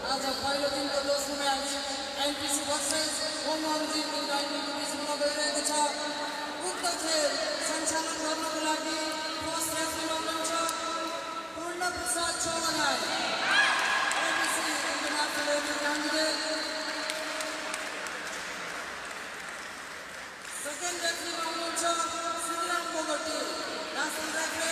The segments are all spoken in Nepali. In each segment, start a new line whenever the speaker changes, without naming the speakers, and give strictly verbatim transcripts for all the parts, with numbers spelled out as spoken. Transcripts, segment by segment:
आज पहिलो दिनको दोस्रो म्याच एनपिसी भर्सेस होमवान्जी युनाइटेडको बिचमा गइरहेको छ। उक्त खेल सञ्चालन गर्नको लागि फर्स्ट रेफ्री हुनुहुन्छ Purna Prasad Chaudhary, NPC international candidate. Second referee हुनुहुन्छ Shriram Bogati, national referee.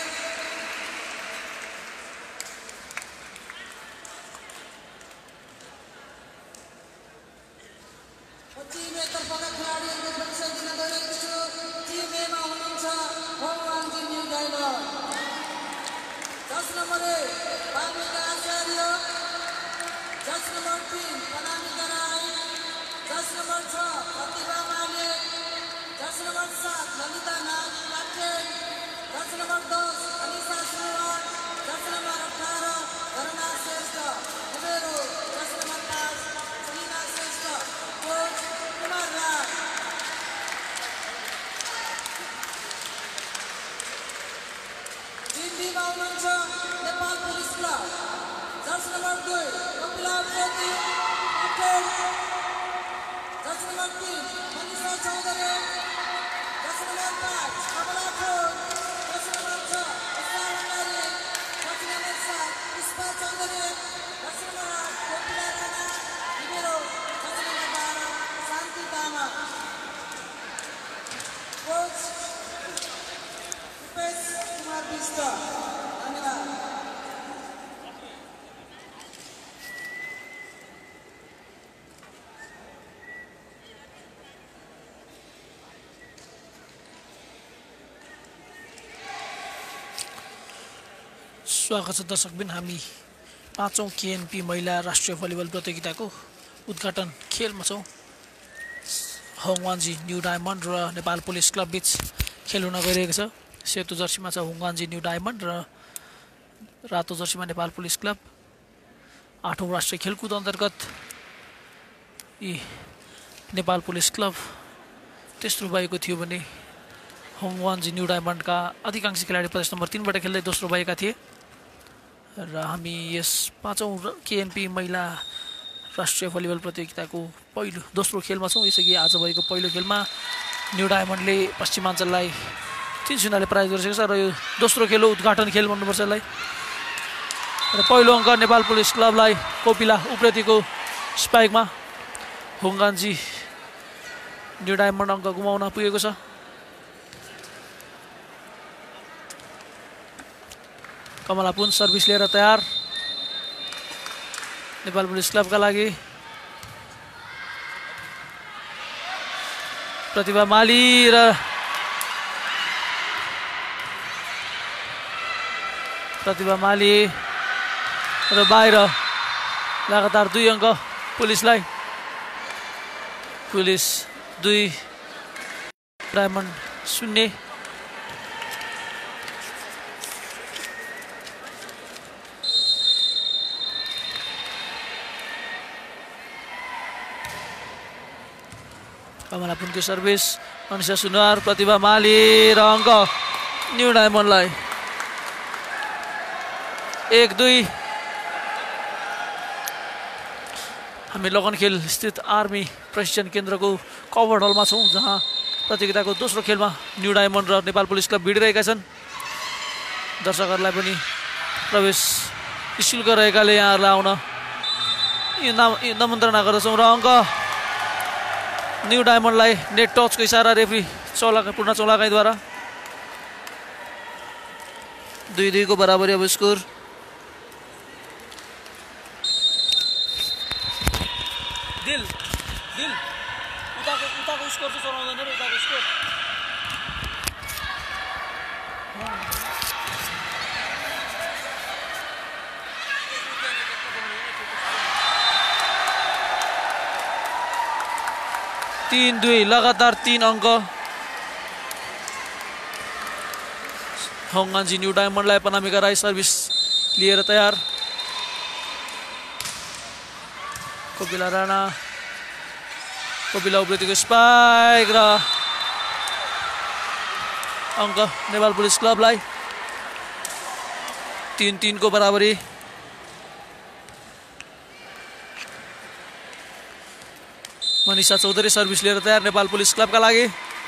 Team A तर्फका खेलाडीहरूको परिचय दिन गइरहेको छु। टिम ए मा हुनुहुन्छ होमवान्जी न्यू डायमन्ड, दस नम्बर एक बाबुका आचार्य, दस नम्बर तीन पनामिका राई, दस नम्बर छ प्रतिभा माले, दस नम्बर सात ललिता नाग लाखेन, दस नम्बर दस अनिसा सुनवार, दस नम्बर अठारह करुणा श्रेष्ठ कुबेरो, दस नम्बर पाँच Salina Shrestha, coach Kumar Raj. Team B मा हुनुहुन्छ नेपाल पुलिस क्लब, दस नम्बर दुई कपिला ज्योति पटेल, दस नम्बर तीन मनिषा चौधरी, दस नम्बर पाँच कमला खोर, दस नम्बर छ उषा भण्डारी, दस नम्बर सात पुष्पा चौधरी, दस नम्बर आठ कोपिला राणा लिबेरो, दस नम्बर बाह्र शान्ति तामाङ। कोच उपेश कुमार विष्ट। धन्यवाद।
स्वागत छ दर्शकबिन। हामी पाँचौं केएनपी महिला राष्ट्रिय भलिबल प्रतियोगिताको उद्घाटन खेलमा छौँ। होमवान्जी न्यू डायमन्ड र नेपाल पुलिस क्लब बीच खेल हुन गइरहेको छ। सेतो जर्सीमा छ होमवान्जी न्यू डायमन्ड र रातो जर्सीमा नेपाल पुलिस क्लब। आठौँ राष्ट्रिय खेलकुद अन्तर्गत यी नेपाल पुलिस क्लब तेस्रो भएको थियो भने होमवान्जी न्यू डायमन्डका अधिकांश खेलाडी प्रदेश नम्बर तीनबाट खेल्दै दोस्रो भएका थिए। र हामी यस पाँचौं केएनपी महिला राष्ट्रिय भलिबल प्रतियोगिताको पहिलो दोस्रो खेलमा छौँ। यसअघि आज भएको पहिलो खेलमा न्यू डायमन्डले पश्चिमाञ्चललाई तीन शून्यले पराजित गरिसकेको छ र यो दोस्रो खेल हो, उद्घाटन खेल भन्नुपर्छ यसलाई। र पहिलो अङ्क नेपाल पुलिस क्लबलाई कोपिला उप्रेतीको स्पाइकमा। होमवान्जी न्यू डायमन्ड अङ्क गुमाउन पुगेको छ। कमला पुन सर्भिस लिएर तयार नेपाल पुलिस क्लबका लागि। प्रतिभा माली र प्रतिभा माली र बाहिर लगातार दुई अङ्क पुलिसलाई। पुलिस दुई डायमन्ड शून्य। कमला पुनको सर्भिस, अनिसा सुनवार, प्रतिभा माली र अङ्क न्यू डायमन्डलाई। एक दुई। हामी लगनखेल स्थित आर्मी प्रशिक्षण केन्द्रको कभर हलमा छौँ, जहाँ प्रतियोगिताको दोस्रो खेलमा न्यू डायमन्ड र नेपाल पुलिस क्लब भिडिरहेका छन्। दर्शकहरूलाई पनि प्रवेश निःशुल्क रहेकाले यहाँहरूलाई आउन नमन्त्रणा गर्दछौँ। र अङ्क न्यू डायमन्डलाई नेट टचको इसारा रेफ्री चौलाका पूर्ण चौलाकाईद्वारा। दुई दुईको बराबरी अब स्कोर। दिल दिल उताको उताको स्कोर चाहिँ चलाउँदैन र उताको स्कोर। तीन दुई लगातार तीन अङ्क होमवान्जी न्यू डायमन्डलाई। पनामिका राई सर्भिस लिएर तयार। कोपिला राणा, कोपिला उप्रेतीको स्पाइक र अङ्क नेपाल पुलिस क्लबलाई। तीन तीन को बराबरी। मनिषा चौधरी सर्भिस लिएर तयार नेपाल पुलिस क्लबका लागि।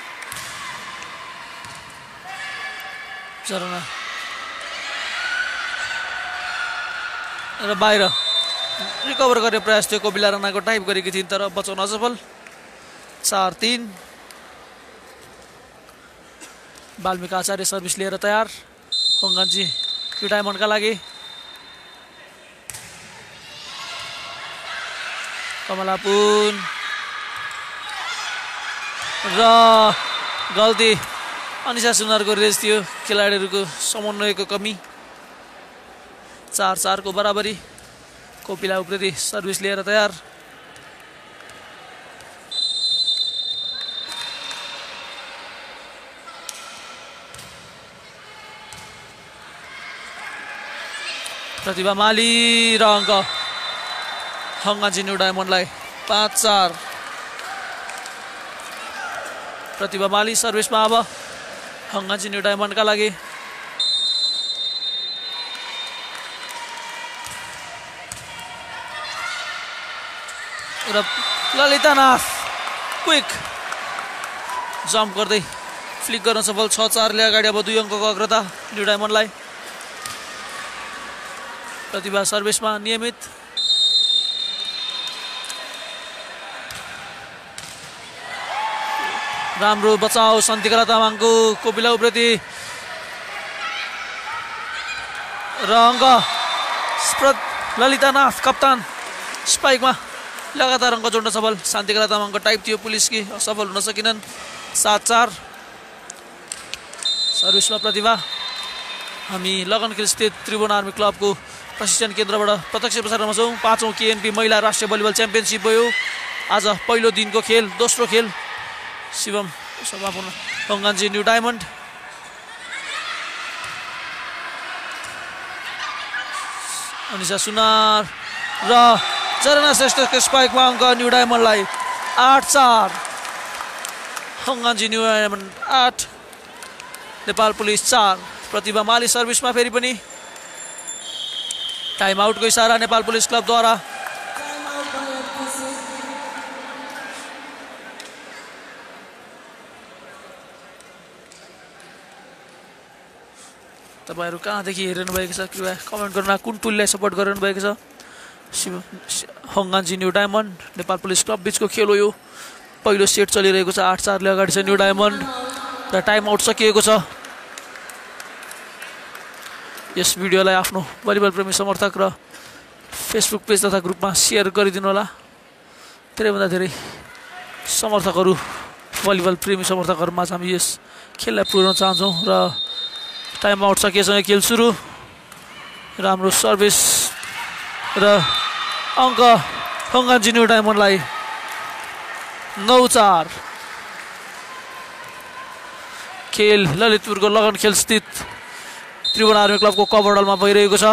झरना र बाहिर रिकभर गर्ने प्रयास थियो, कोपिला राणाको टाइप गरेकी थिइन् तर बचाउन असफल। चार तीन। वाल्मीकि आचार्य सर्भिस लिएर तयार होङ्गानजी यो डायमन्डका लागि। कमलापुन र गल्ती अनिशा सुनारको रेस थियो, खेलाडीहरूको समन्वयको कमी। चार चारको बराबरी। कोपिला उप्रेती सर्भिस लिएर तयार। प्रतिभा माली र अङ्क होङ्गानजी न्यू डायमन्डलाई पाँच चार। प्रतिभा माली सर्भिसमा अब होङ्गानजी न्यू डायमन्डका लागि। र ललिता नाथ क्विक जम्प गर्दै फ्लिक गर्न सफल। छ चारले अगाडि अब दुई अङ्कको अग्रता न्यू डायमन्डलाई। प्रतिभा सर्भिसमा नियमित। राम्रो बचाउ शान्तिकला तामाङको। कोपिला उप्रेती र अङ्क ललिता नाथ कप्तान स्पाइकमा लगातार अङ्क जोड्न सफल। शान्तिकला तामाङको टाइप थियो पुलिसकी, असफल हुन सकिनन्। सात चार। सर्भिसमा प्रतिभा। हामी लगनखेल स्थित त्रिभुवन आर्मी क्लबको प्रशिक्षण केन्द्रबाट प्रत्यक्ष प्रसारणमा छौँ। पाँचौँ केएनपी महिला राष्ट्रिय भलिबल च्याम्पियनसिप भयो आज। पहिलो दिनको खेल, दोस्रो खेल शिवम समापन। Hongwanji new diamond. Anisha Sunar र चरणा श्रेष्ठको स्पाइकमा अङ्क न्यू डायमन्डलाई। आठ चार। होङ्गानजी न्यू डायमन्ड आठ, नेपाल पुलिस चार। प्रतिभा माली सर्भिसमा फेरि पनि। टाइम आउटको इसारा नेपाल पुलिस क्लबद्वारा। तपाईँहरू कहाँदेखि हेरिरहनु भएको छ कृपया कमेन्ट गर्नु। कुन टुललाई सपोर्ट गरिरहनु भएको छ? शिव Hongwanji new diamond Nepal police club बिचको खेल हो यो। पहिलो सेट चलिरहेको छ। आठ चारले अगाडि छ न्यू डायमन्ड र टाइम आउट सकिएको छ। यस भिडियोलाई आफ्नो भलिबल प्रेमी समर्थक र फेसबुक पेज तथा ग्रुपमा सेयर गरिदिनु होला। धेरैभन्दा धेरै समर्थकहरू, भलिबल प्रेमी समर्थकहरूमा हामी यस खेललाई पुर्याउन चाहन्छौँ। र टाइम आउट सकिएसँग खेल सुरु। राम्रो सर्भिस र अङ्क होङ्गानजी न्यू डायमन्डलाई। नौ चार। खेल ललितपुरको लगन खेल स्थित त्रिभुवन आर्मी क्लबको कभरडलमा भइरहेको छ।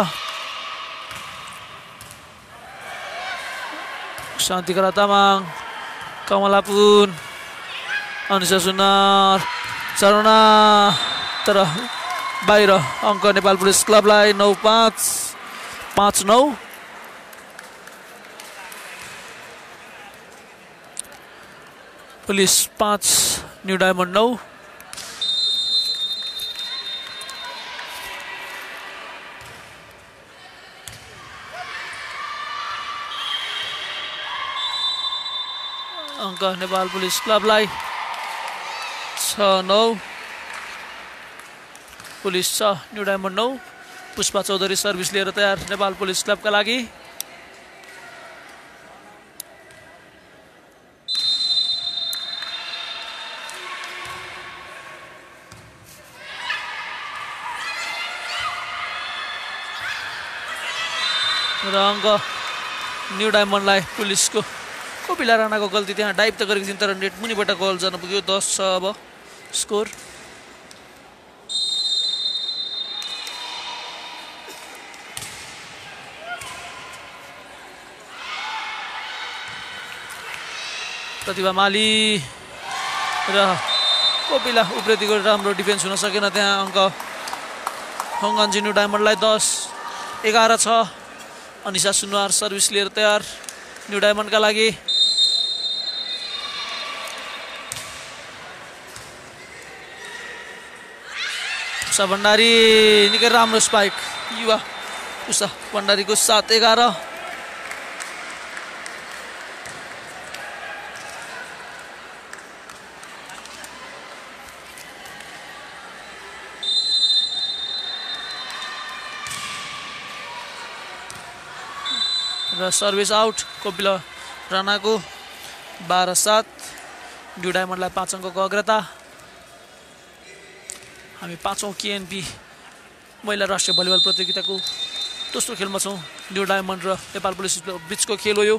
शान्तिकला तामाङ, कमलापुन, अनिशा सुनार, चरणा तर बाहिर। अङ्क नेपाल पुलिस क्लबलाई। नौ पाँच। पाँच नौ। पुलिस पाँच न्यू डायमन्ड नौ। अङ्क नेपाल पुलिस क्लबलाई। छ नौ। पुलिस छ न्यू डायमन्ड नौ। पुष्पा चौधरी सर्भिस लिएर तयार नेपाल पुलिस क्लबका लागि। र अङ्क न्यू डायमन्डलाई। पुलिसको कोपिला राणाको गल्ती, त्यहाँ डाइभ त गरेको थिइन् तर नेट मुनिबाट गोल जान पुग्यो। दस छ अब स्कोर। प्रतिभा माली र कोपिला उप्रेतीको राम्रो डिफेन्स हुन सकेन त्यहाँ। अङ्क होङ्गानजी न्यू डायमन्डलाई। दस एघार छ। अनिशा सुनवार सर्भिस लिएर तयार न्यू डायमन्डका लागि। उषा भण्डारी निकै राम्रो स्पाइक युवा उषा भण्डारीको सात एघार र सर्भिस आउट कोपिला राणाको बाह्र सात न्यू डायमन्डलाई पाँच अङ्कको अग्रता हामी पाँचौँ केएनपी महिला राष्ट्रिय भलिबल प्रतियोगिताको दोस्रो खेलमा छौँ न्यू डायमन्ड र नेपाल पुलिस बिचको खेल हो यो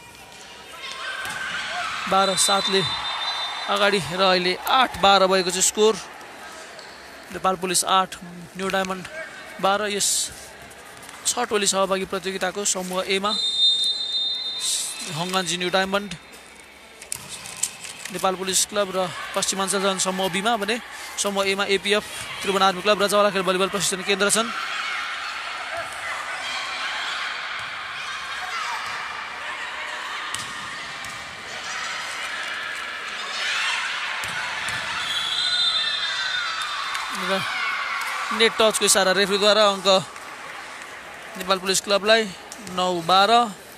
बाह्र सातले अगाडि र अहिले आठ बाह्र भएको छ स्कोर नेपाल पुलिस आठ न्यू डायमन्ड बाह्र यस छ टोली सहभागी प्रतियोगिताको समूह एमा Hongwanji new diamond Nepal police club र पश्चिमाञ्चल जन समूह बीमा भने समूह एमा एपीएफ त्रिभुवन आर्मी क्लब र जवालाखेल भलिबल प्रशिक्षण केन्द्र छन् नेट टचको इसारा रेफ्रीद्वारा अङ्क नेपाल पुलिस क्लबलाई नौ बाह्र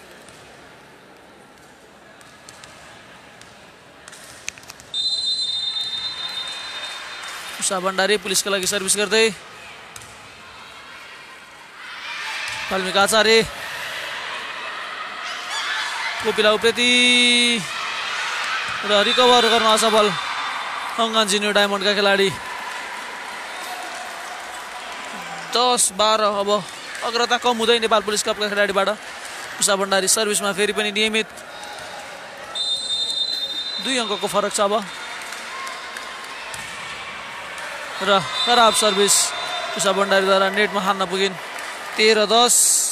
उषा भण्डारी पुलिसका लागि सर्भिस गर्दै वाल्मिक आचार्य कोपिला उप्रेती र रिकभर गर्न असफल हङ्गान्जी न्यू डायमन्डका खेलाडी दस बाह्र अब अग्रता कम हुँदै नेपाल पुलिस क्लबका खेलाडीबाट उषा भण्डारी सर्भिसमा फेरि पनि नियमित दुई अङ्कको फरक छ अब र खराब सर्भिस उषा भण्डारीद्वारा नेटमा हान्न पुगिन् तेह्र दस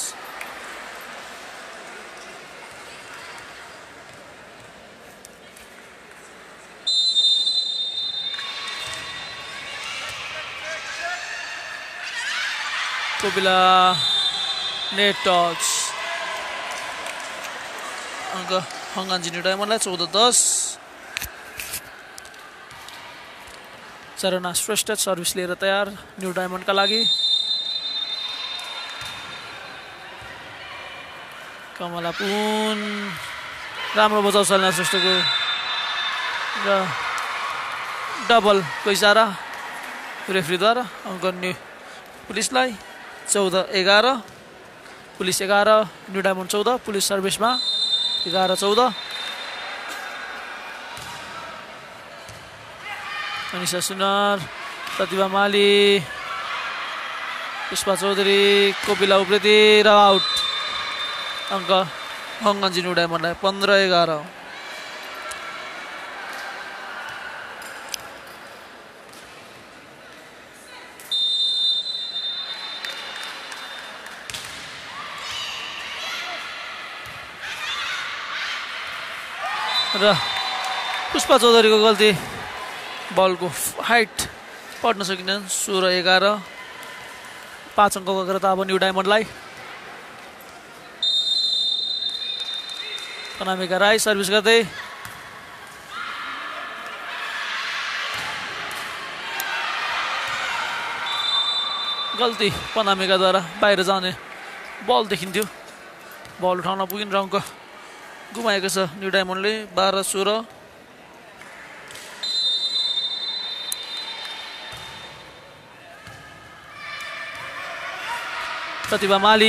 कोपिला नेट टच अङ्क हङ्गान्जी न्यू डायमन्डलाई चौध दस चरणा श्रेष्ठ सर्भिस लिएर तयार न्यू डायमन्डका लागि कमला पुन राम्रो बचाउ चरणा श्रेष्ठको र डबलको इसारा रेफ्रीद्वारा अङ्क न्यू पुलिसलाई चौध एघार पुलिस एघार न्यू डायमन्ड चौध पुलिस सर्भिसमा एघार चौध अनिसा सुनार प्रतिभा माली पुष्पा चौधरी कोपिला उप्रेती र आउट अङ्क हङ्गान्जी न्यू डायमन्डलाई पन्ध्र एघार र पुष्पा चौधरीको गल्ती बलको हाइट पढ्न सकिनन् सोह्र एघार पाँच अङ्कको अग्रता अब न्यू डायमन्डलाई अनामिका राई सर्भिस गर्दै गल्ती पनामिकाद्वारा बाहिर जाने बल देखिन्थ्यो बल उठाउन पुगिन् र अङ्क गुमाएको छ न्यू डायमन्डले बाह्र सोह्र प्रतिभा माली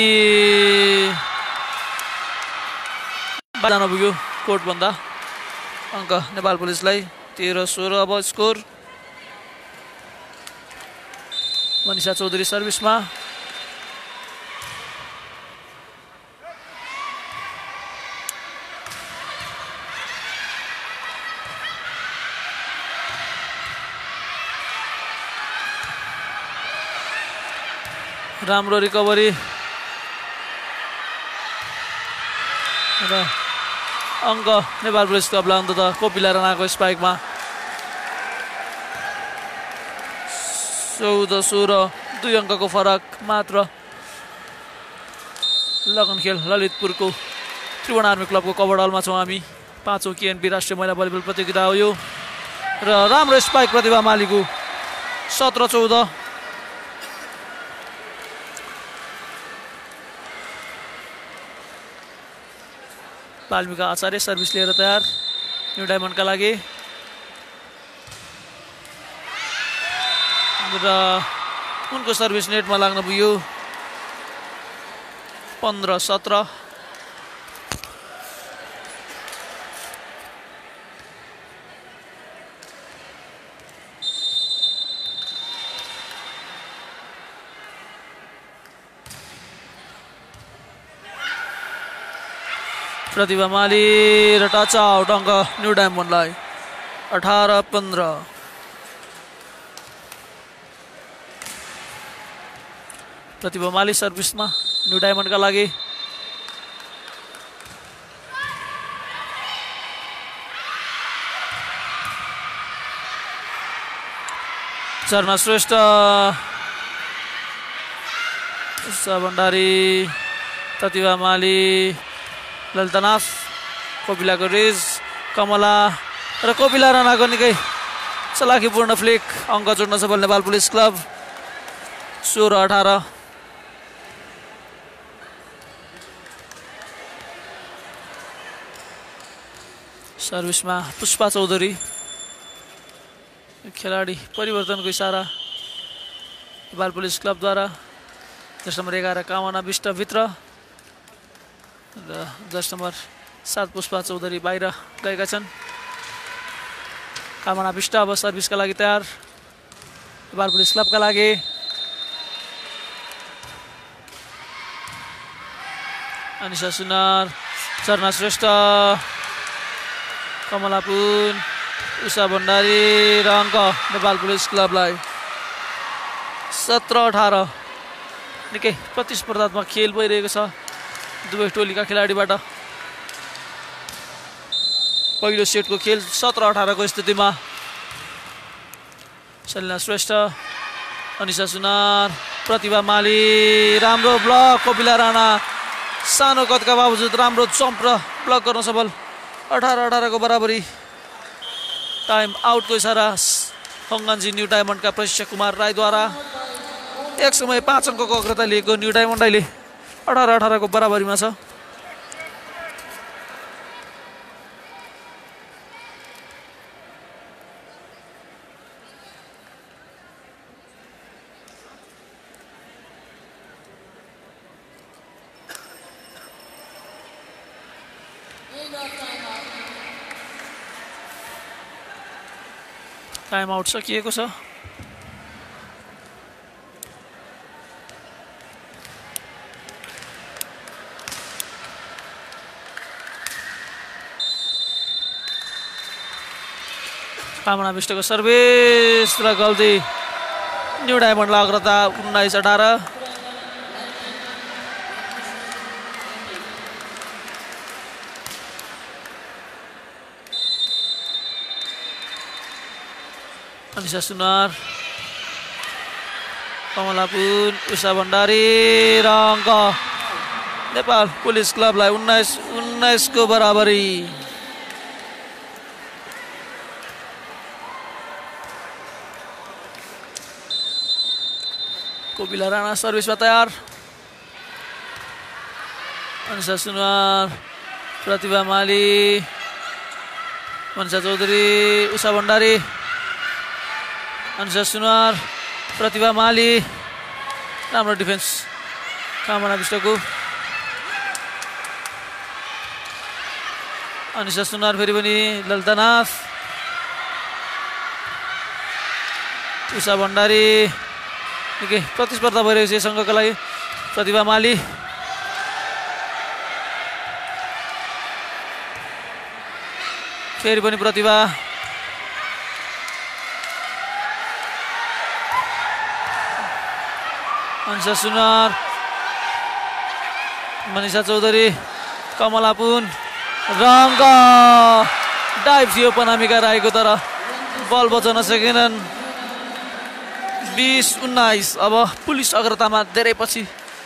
जान पुग्यो कोर्टभन्दा अङ्क नेपाल पुलिसलाई तेह्र सोह्र अब स्कोर मनिषा चौधरी सर्भिसमा राम्रो रिकभरी र अङ्क नेपाल पुलिस क्लबलाई अन्तत कोपिला राणाको स्पाइकमा चौध सोह्र दुई अङ्कको फरक मात्र लगन खेल ललितपुरको त्रिभुवन आर्मी क्लबको कभर हलमा छौँ हामी पाँचौँ केएनपी राष्ट्रिय महिला भलिबल प्रतियोगिता हो यो र राम्रो स्पाइक प्रतिभा मालीको सत्र चौध बाल्मिका आचार्य सर्भिस लिएर तयार न्यू डायमन्डका लागि र उनको सर्भिस नेटमा लाग्न पुग्यो पन्ध्र सत्र। प्रतिभा माली र टच आउट अङ्क न्यू डायमन्डलाई अठार पन्ध्र। प्रतिभा माली सर्भिसमा न्यू डायमन्डका लागि झरना श्रेष्ठ उषा भण्डारी प्रतिभा माली ललितनाथ कोपिलाको रेज कमला र कोपिला राणाको निकै चलाखीपूर्ण फ्लिक अङ्क जोड्न सफल नेपाल पुलिस क्लब सोह्र अठार। सर्भिसमा पुष्पा चौधरी खेलाडी परिवर्तनको इसारा नेपाल पुलिस क्लबद्वारा जस नम्बर एघार कामना विष्टभित्र र जस नम्बर सात पुष्पा चौधरी बाहिर गएका छन्। कामना विष्ट अब सर्भिसका लागि तयार नेपाल पुलिस क्लबका लागि अनिसा सुनार झरना श्रेष्ठ कमला पुन उषा भण्डारी र अङ्क नेपाल पुलिस क्लबलाई सत्र अठार। निकै प्रतिस्पर्धात्मक खेल भइरहेको छ दुवै टोलीका खेलाडीबाट। पहिलो सेटको खेल सत्र अठारको स्थितिमा सलिना श्रेष्ठ अनिसा सुनार प्रतिभा माली राम्रो ब्लक कोपिला राणा सानो कदका बावजुद राम्रो जम्प र ब्लक गर्न सफल अठार अठारको बराबरी। टाइम आउटको इसारा हङ्गान्जी न्यू डायमन्डका प्रशिक्षक कुमार राईद्वारा एक समय पाँच अङ्कको अग्रता लिएको न्यू डायमन्ड अहिले अठार अठारको बराबरीमा छ। टाइम आउट सकिएको छ। कामना विष्टको सर्भिस र गल्ती न्यू डायमन्डलाई अग्रता उन्नाइस अठार। अनिसा सुनार कमला पुन उषा भण्डारी र अङ्क नेपाल पुलिस क्लबलाई उन्नाइस उन्नाइसको बराबरी। कोपिला राणा सर्भिसमा तयार अनिसा सुनार प्रतिभा माली मनसा चौधरी उषा भण्डारी अनिसा सुनार प्रतिभा माली राम्रो डिफेन्स कामना विष्टको अनिसा सुनार फेरि पनि ललितनाथ उषा भण्डारी निकै प्रतिस्पर्धा भइरहेको छ सङ्घका लागि प्रतिभा माली फेरि पनि प्रतिभा अनिसा सुनार मनिषा चौधरी कमला पुन रङ्ग डाइभ थियो पनामिका राईको तर बल बचाउन सकेनन्। बीस उन्नाइस अब पुलिस अग्रतामा धेरै पछि।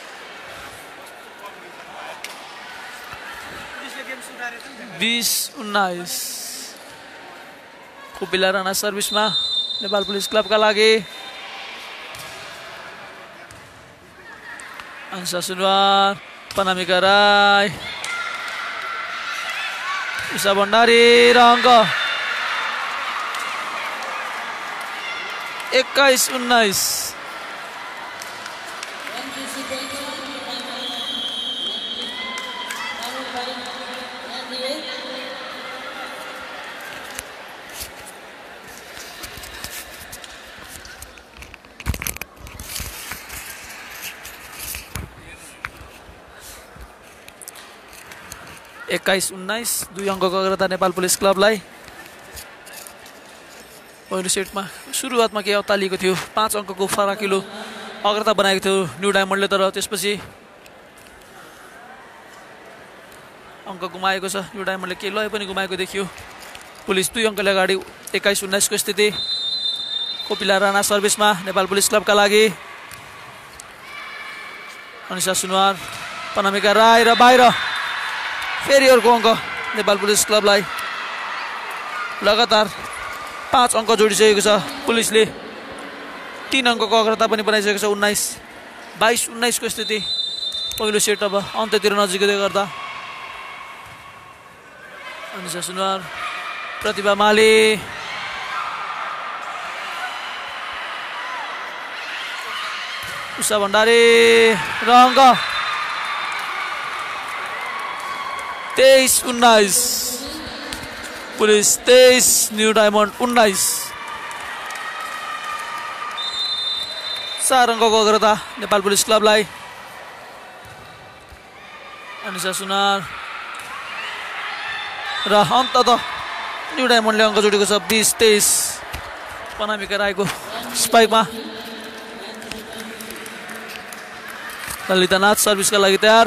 बीस उन्नाइस कोपिला राणा सर्भिसमा नेपाल पुलिस क्लबका लागि अनिसा सुनवार पनामिका राई उषा भण्डारी र अङ्क एक्काइस उन्नाइस। एक्काइस उन्नाइस दुई अङ्कको अग्रता नेपाल पुलिस क्लबलाई। पहिलो सेटमा सुरुवातमा केही अत्तालिएको थियो, पाँच अङ्कको फराकिलो अग्रता बनाएको थियो न्यू डायमन्डले, तर त्यसपछि अङ्क गुमाएको छ न्यू डायमन्डले, केही लय पनि गुमाएको देखियो। पुलिस दुई अङ्कले अगाडि एक्काइस उन्नाइसको स्थिति। कोपिला राणा सर्भिसमा नेपाल पुलिस क्लबका लागि। अनिसा सुनवार, पनामिका राई र बाहिर फेरि अर्को अङ्क नेपाल पुलिस क्लबलाई। लगातार पाँच अङ्क जोडिसकेको छ पुलिसले, तीन अङ्कको अग्रता पनि बनाइसकेको छ। उन्नाइस बाइस उन्नाइसको स्थिति। पहिलो सेट अब अन्त्यतिर नजिकै गर्दा अनिसा सुनवार, प्रतिभा माली, उषा भण्डारी र अङ्क तेइस उन्नाइस। पुलिस तेइस न्यू डायमन्ड उन्नाइस। चार अङ्कको अग्रता नेपाल पुलिस क्लबलाई। अनिसा सुनार र अन्ततः न्यू डायमन्डले अङ्क जोडेको छ बिस तेइस। पनामिका राईको स्पाइकमा ललितानाथ सर्भिसका लागि तयार।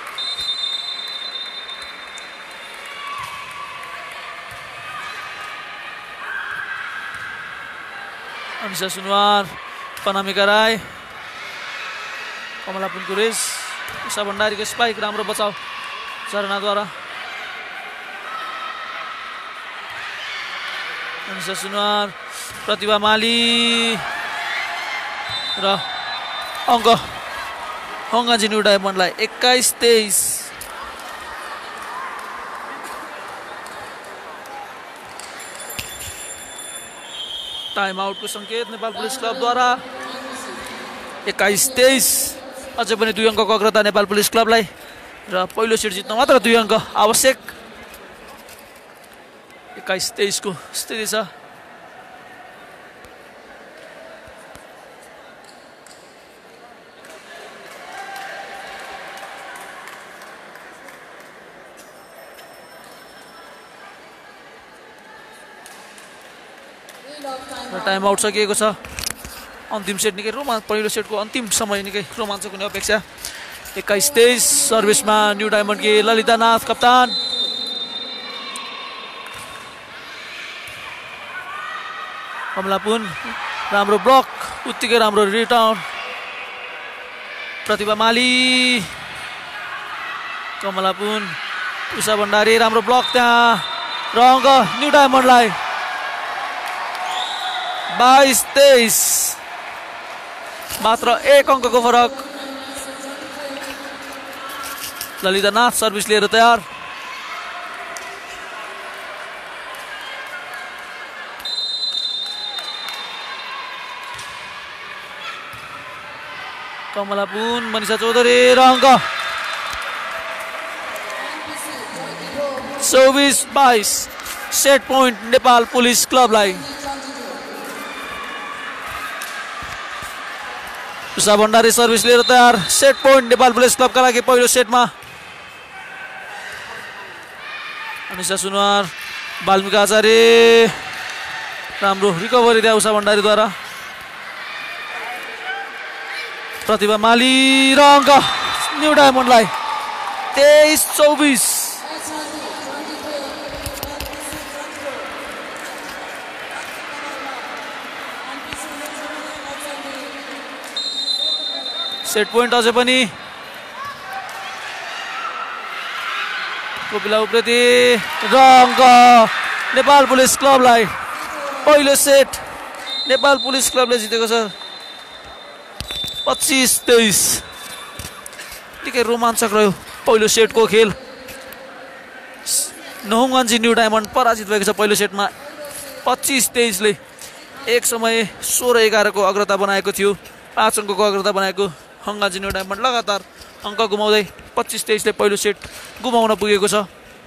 अनिसा सुनवार, पनामिका राई, कमला पुनकुरेश, उषा भण्डारीको स्पाइक, राम्रो बचाउ झरनाद्वारा। अनिसा सुनवार, प्रतिभा माली र अङ्क हङ्गाजी न्यू डायमन्डलाई एक्काइस तेइस। टाइम आउटको सङ्केत नेपाल पुलिस क्लबद्वारा। एक्काइस तेइस। अझै पनि दुई अङ्कको अग्रता नेपाल पुलिस क्लबलाई र पहिलो सेट जित्न मात्र दुई अङ्क आवश्यक। एक्काइस तेइसको स्थिति छ। टाइम आउट सकिएको छ। अन्तिम सेट निकै रोमाञ्च, पहिलो सेटको अन्तिम समय निकै रोमाञ्चक हुने अपेक्षा। एक्काइस तेइस। सर्भिसमा न्यू डायमन्डकी ललितानाथ कप्तान। कमला पुन, राम्रो ब्लक, उत्तिकै राम्रो रिटर्न। प्रतिभा माली, कमला पुन, उषा भण्डारी, राम्रो ब्लक त्यहाँ र अङ्क न्यू डायमन्डलाई बाइस तेइस। मात्र एक अङ्कको फरक। ललितानाथ सर्भिस लिएर तयार। कमला पुन, मनिषा चौधरी र अङ्क चौबिस बाइस। सेट पोइन्ट नेपाल पुलिस क्लबलाई। उषा भण्डारी सर्भिस लिएर तयार। सेट पोइन्ट नेपाल पुलिस क्लबका लागि पहिलो सेटमा। अनिसा सुनवार, बाल्मिका आचार्य, राम्रो रिकभरी त्यहाँ उषा भण्डारीद्वारा। प्रतिभा माली र अङ्क न्यू डायमन्डलाई तेइस चौबिस। सेट पोइन्ट अझै पनि कोपिला उप्रेती र अङ्क नेपाल पुलिस क्लबलाई। पहिलो सेट नेपाल पुलिस क्लबले जितेको छ पच्चिस तेइस। निकै रोमाञ्चक रह्यो पहिलो सेटको खेल। नहुङगन्जी न्यू डायमन्ड पराजित भएको छ पहिलो सेटमा पच्चिस तेइसले। एक समय सोह्र एघारको अग्रता बनाएको थियो, पाँच अङ्कको अग्रता बनाएको हङगन्जी न्यू डायमन्ड लगातार अङ्क गुमाउँदै पच्चिस तेइसले पहिलो सेट गुमाउन पुगेको छ।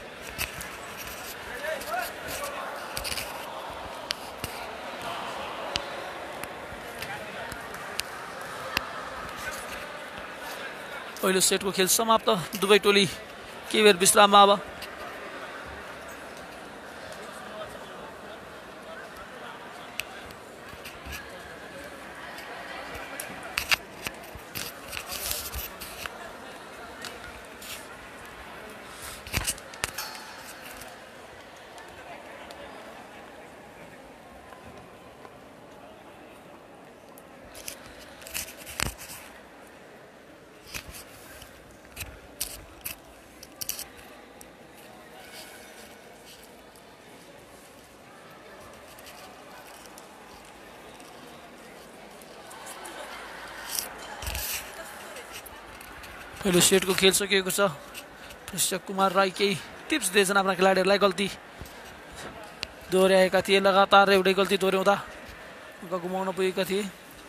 पहिलो सेटको खेल समाप्त। दुवै टोली केही बेर विश्राममा। अब पहिलो सेटको खेल सकिएको छ। प्रशिक्षक कुमार राई केही टिप्स दिएछन् आफ्ना खेलाडीहरूलाई। गल्ती दोहोऱ्याएका थिए, लगातार एउटै गल्ती दोहोऱ्याउँदा अङ्क गुमाउन पुगेका थिए।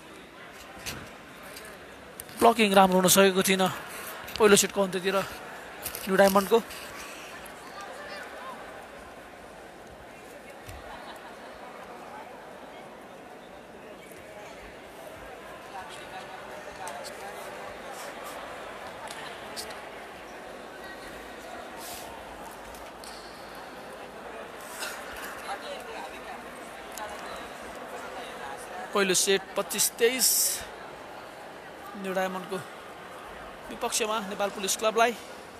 ब्लकिङ राम्रो हुन सकेको थिएन पहिलो सेटको अन्त्यतिर न्यू डायमन्डको। पहिलो सेट पच्चिस तेइस न्यू डायमन्डको विपक्षमा नेपाल पुलिस क्लबलाई।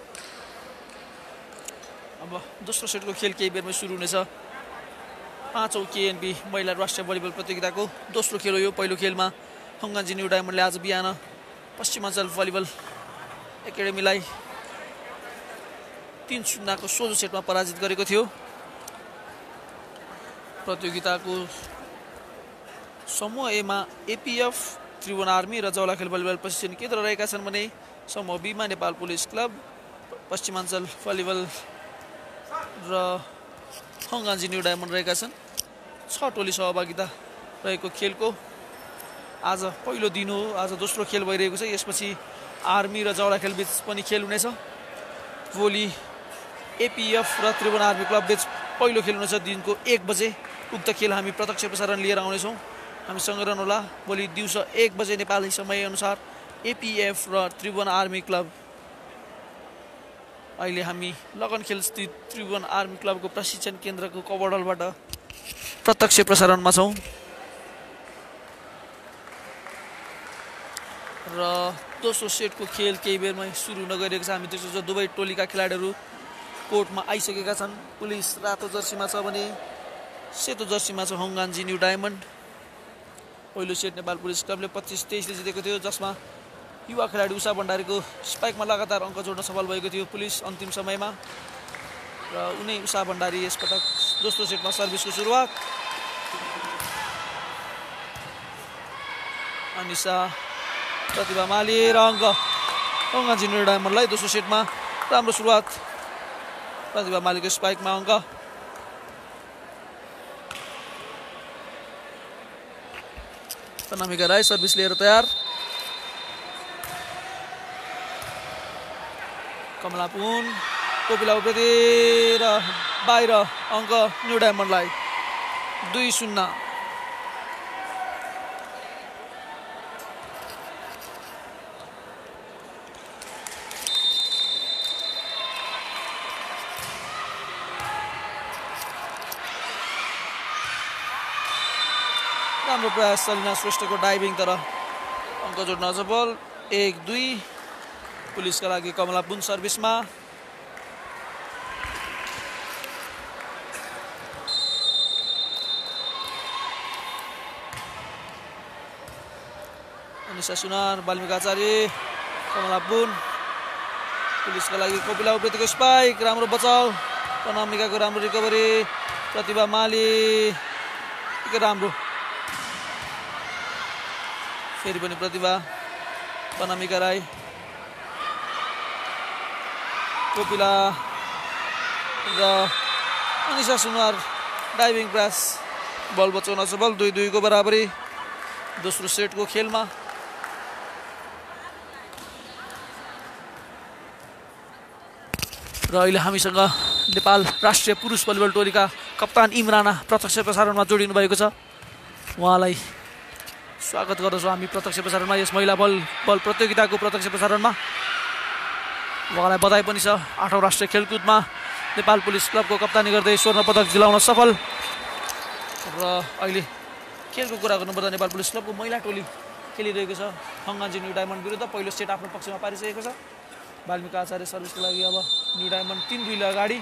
अब दोस्रो सेटको खेल केही बेरमा सुरु हुनेछ। पाँचौँ केएनपी महिला राष्ट्रिय भलिबल प्रतियोगिताको दोस्रो खेल हो यो। पहिलो खेलमा हङगन्जी न्यू डायमन्डले आज बिहान पश्चिमाञ्चल भलिबल एकाडेमीलाई तीन शून्यको सोझो सेटमा पराजित गरेको थियो। प्रतियोगिताको समूह एमा एपीएफ, त्रिभुवन आर्मी र जौलाखेल भलिबल प्रशिक्षण केन्द्र रहेका छन् भने समूह बीमा Nepal police club, Paschimanchal volleyball र हङगन्जी न्यू डायमन्ड रहेका छन्। छ टोली सहभागिता रहेको खेलको आज पहिलो दिन हो। आज दोस्रो खेल भइरहेको छ। यसपछि आर्मी र जौलाखेल बीच पनि खेल हुनेछ। भोलि एपीएफ र त्रिभुवन आर्मी क्लब बीच पहिलो खेल हुनेछ दिनको एक बजे। उक्त खेल हामी प्रत्यक्ष प्रसारण लिएर आउनेछौँ। हामीसँग रहनुहोला। भोलि दिउँसो एक बजे नेपाली समयअनुसार एपीएफ र त्रिभुवन आर्मी क्लब। अहिले हामी लगनखेल स्थित त्रिभुवन आर्मी क्लबको प्रशिक्षण केन्द्रको कवरडलबाट प्रत्यक्ष प्रसारणमा छौँ र दोस्रो सेटको खेल केही बेरमै सुरु हुन गइरहेको छ। हामी देख्छौँ दुवै टोलीका खेलाडीहरू कोर्टमा आइसकेका छन्। पुलिस रातो जर्सीमा छ भने सेतो जर्सीमा छ हङगन्जी न्यू डायमन्ड। पहिलो सेट नेपाल पुलिस क्लबले पच्चिस तेइसले जितेको थियो, जसमा युवा खेलाडी उषा भण्डारीको स्पाइकमा लगातार अङ्क जोड्न सफल भएको थियो पुलिस अन्तिम समयमा। र उनी उषा भण्डारी यसपटक दोस्रो सेटमा सर्भिसको सुरुवात। अनिसा प्रतिभा माली र अङ्क हङगन्जी न्यू डायमन्डलाई। दोस्रो सेटमा राम्रो सुरुवात, प्रतिभा मालीको स्पाइकमा अङ्क। अनामिका राई सर्भिस लिएर तयार। कमला पुन, कोपिला उप्रेती र बाहिर अङ्क न्यू डायमन्डलाई दुई शून्य। राम्रो प्रयास सलिना श्रेष्ठको डाइभिङ, तर अङ्क जोड्न असफल। एक दुई पुलिसका लागि कमला पुन सर्भिसमा। अनिसा सुनार, वाल्मिका आचार्य, कमला पुन। पुलिसका लागि कोपिला उप्रेतीको स्पाइक, राम्रो बचाउ। अनामिकाको राम्रो रिकभरी। प्रतिभा माली राम्रो, फेरि पनि प्रतिभा। अनामिका राई, कोपिला र अनिसा सुनवार डाइभिङ प्रयास बल बचाउन सफल दुई दुईको बराबरी दोस्रो सेटको खेलमा। र अहिले हामीसँग नेपाल राष्ट्रिय पुरुष भलिबल टोलीका कप्तान इमराना प्रत्यक्ष प्रसारणमा जोडिनु भएको छ। उहाँलाई स्वागत गर्दछौँ हामी प्रत्यक्ष प्रसारणमा, यस महिला बल बल प्रतियोगिताको प्रत्यक्ष प्रसारणमा। उहाँलाई बधाई पनि छ। आठौँ राष्ट्रिय खेलकुदमा नेपाल पुलिस क्लबको कप्तानी गर्दै स्वर्ण पदक दिलाउन सफल। र अहिले खेलको कुरा गर्नुपर्दा नेपाल पुलिस क्लबको महिला टोली खेलिरहेको छ हङ्गान्जी न्यू डायमन्ड विरुद्ध। पहिलो सेट आफ्नो पक्षमा पारिसकेको छ। वाल्मिका आचार्य सर्भिसको लागि अब न्यू डायमन्ड तीन दुईले अगाडि।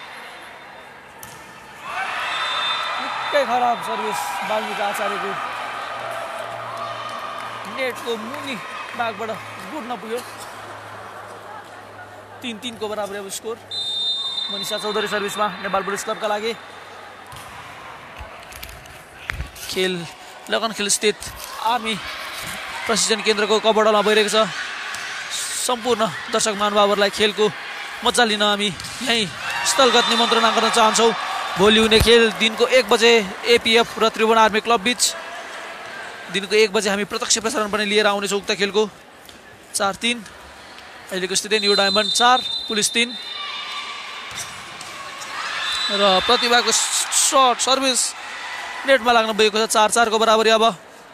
निकै खराब सर्भिस वाल्मिका आचार्यको, नेटको मुनि भागबाट गुड्न पुग्यो। तीन तीनको बराबरी अब स्कोर। मनिषा चौधरी सर्भिसमा नेपाल पुलिस क्लबका लागि। खेल लगनखेल स्थित आर्मी प्रशिक्षण केन्द्रको कपडामा भइरहेको छ। सम्पूर्ण दर्शक महानुभावहरूलाई खेलको मजा लिन हामी यहीँ स्थलगत निमन्त्रणा गर्न चाहन्छौँ। भोलि हुने खेल दिनको एक बजे एपिएफ र त्रिभुवन आर्मी क्लब बीच। दिनको एक बजे हामी प्रत्यक्ष प्रसारण पनि लिएर आउनेछौँ उक्त खेलको। चार तिन अहिलेको स्थिति न्यू डायमन्ड चार पुलिस तीन। र प्रतिभाको सर्ट सर्भिस नेटमा लाग्न गएको छ। चार चारको बराबरी अब।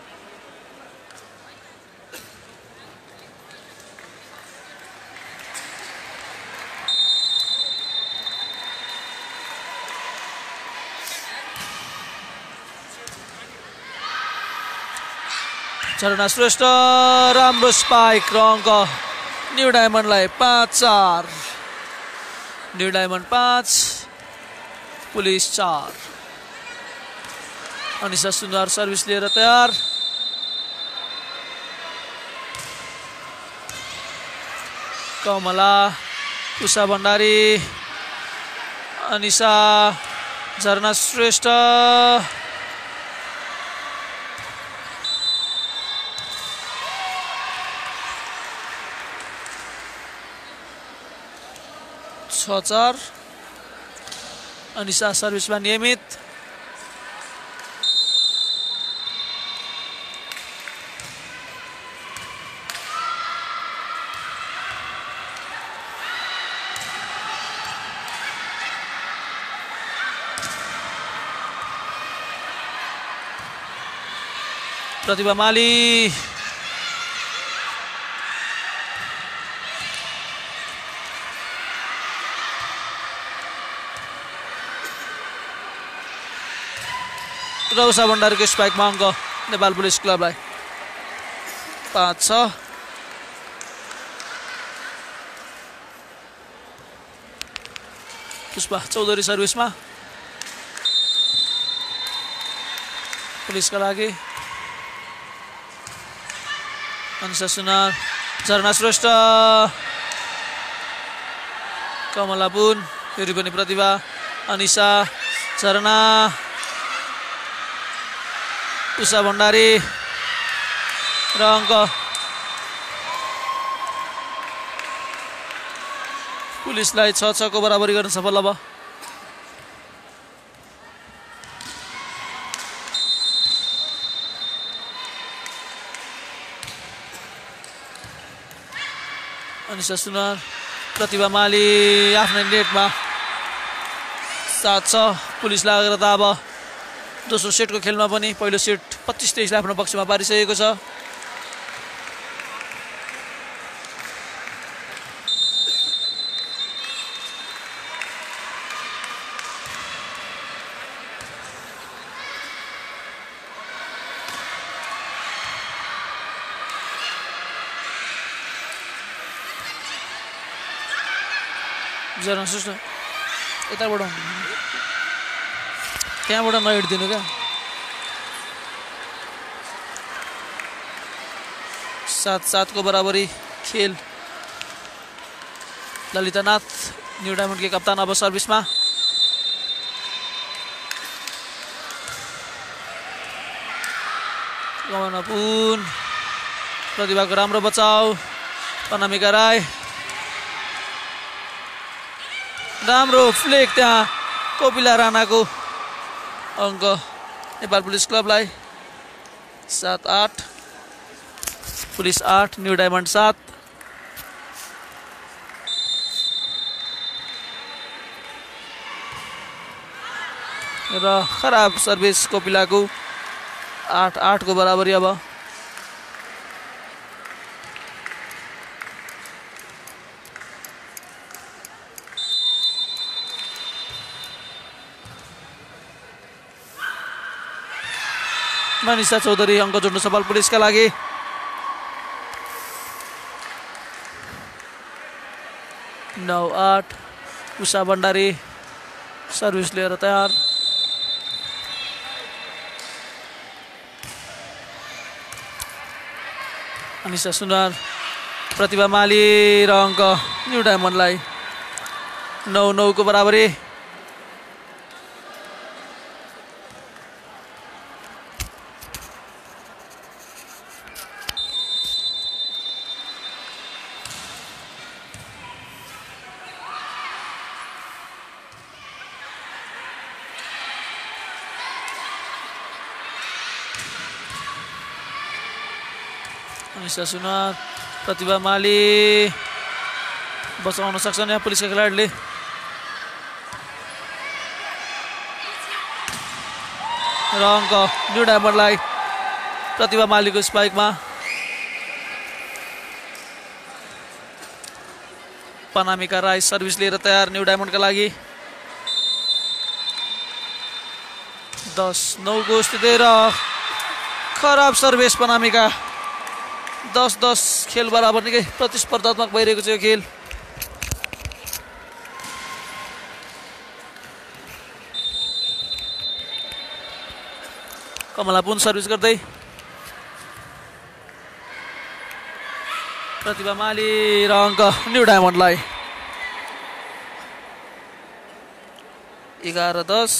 झरना श्रेष्ठ राम्रो स्पाइक र अङ्क न्यू डायमन्डलाई पाँच चार। न्यू डायमन्ड पाँच पुलिस चार। अनिसा सुनवार सर्भिस लिएर तयार। कमला, उषा भण्डारी, अनिसा, झरना श्रेष्ठ, छ चार। अनिसा सर्भिसमा नियमित। प्रतिभा माली, र उषा भण्डारीको स्पाइकमा अङ्क नेपाल पुलिस क्लबलाई पाँच छ। पुष्पा चौधरी सर्भिसमा पुलिसका लागि। अनिसा सुनार, झरना श्रेष्ठ, कमला पुन, फेरि पनि प्रतिभा, अनिसा, झरना, उषा भण्डारी र अङ्क पुलिसलाई छ छ को बराबरी गर्न सफल। अब अनिसा सुनार, प्रतिभा माली आफ्नै नेटमा सात छ पुलिस लागेर त अब दोस्रो सेटको खेलमा पनि पहिलो सेट पच्चिस तेइसले आफ्नो पक्षमा पारिसकेको छ। झरना श्रेष्ठ यताबाट त्यहाँबाट नहिँडिदिनु क्या। सात सातको बराबरी खेल। ललितानाथ न्यू डायमन्ड के कप्तान अब सर्भिसमा। गमन पुन, प्रतिभाको राम्रो बचाउ, अनामिका राई, राम्रो फ्लेक त्यहाँ कोपिला राणाको अङ्क नेपाल पुलिस क्लबलाई सात आठ पुलिस आठ न्यू डायमन्ड सात। र खराब सर्भिस कोपिलाको आठ आठ को बराबरी अब मनिषा चौधरी अङ्क जोड्नु सफल पुलिसका लागि। नौ आठ उषा भण्डारी सर्भिस लिएर तयार। अनिशा सुनार प्रतिभा माली र अङ्क न्यू डायमन्डलाई नौ नौ को बराबरी। अनिशा सुनार प्रतिभा माली बचाउन सक्छन् यहाँ पुलिसका खेलाडीले। र अङ्क न्यू डायमन्डलाई प्रतिभा मालीको स्पाइकमा। पनामिका राई सर्भिस लिएर तयार न्यू डायमन्डका लागि। दस नौ को स्थिति र खराब सर्भिस पनामिका। दस दस खेल बराबर निकै प्रतिस्पर्धात्मक भइरहेको छ यो खेल। कमला पुन सर्भिस गर्दै प्रतिभा माली र अङ्क न्यू डायमन्डलाई एघार दस।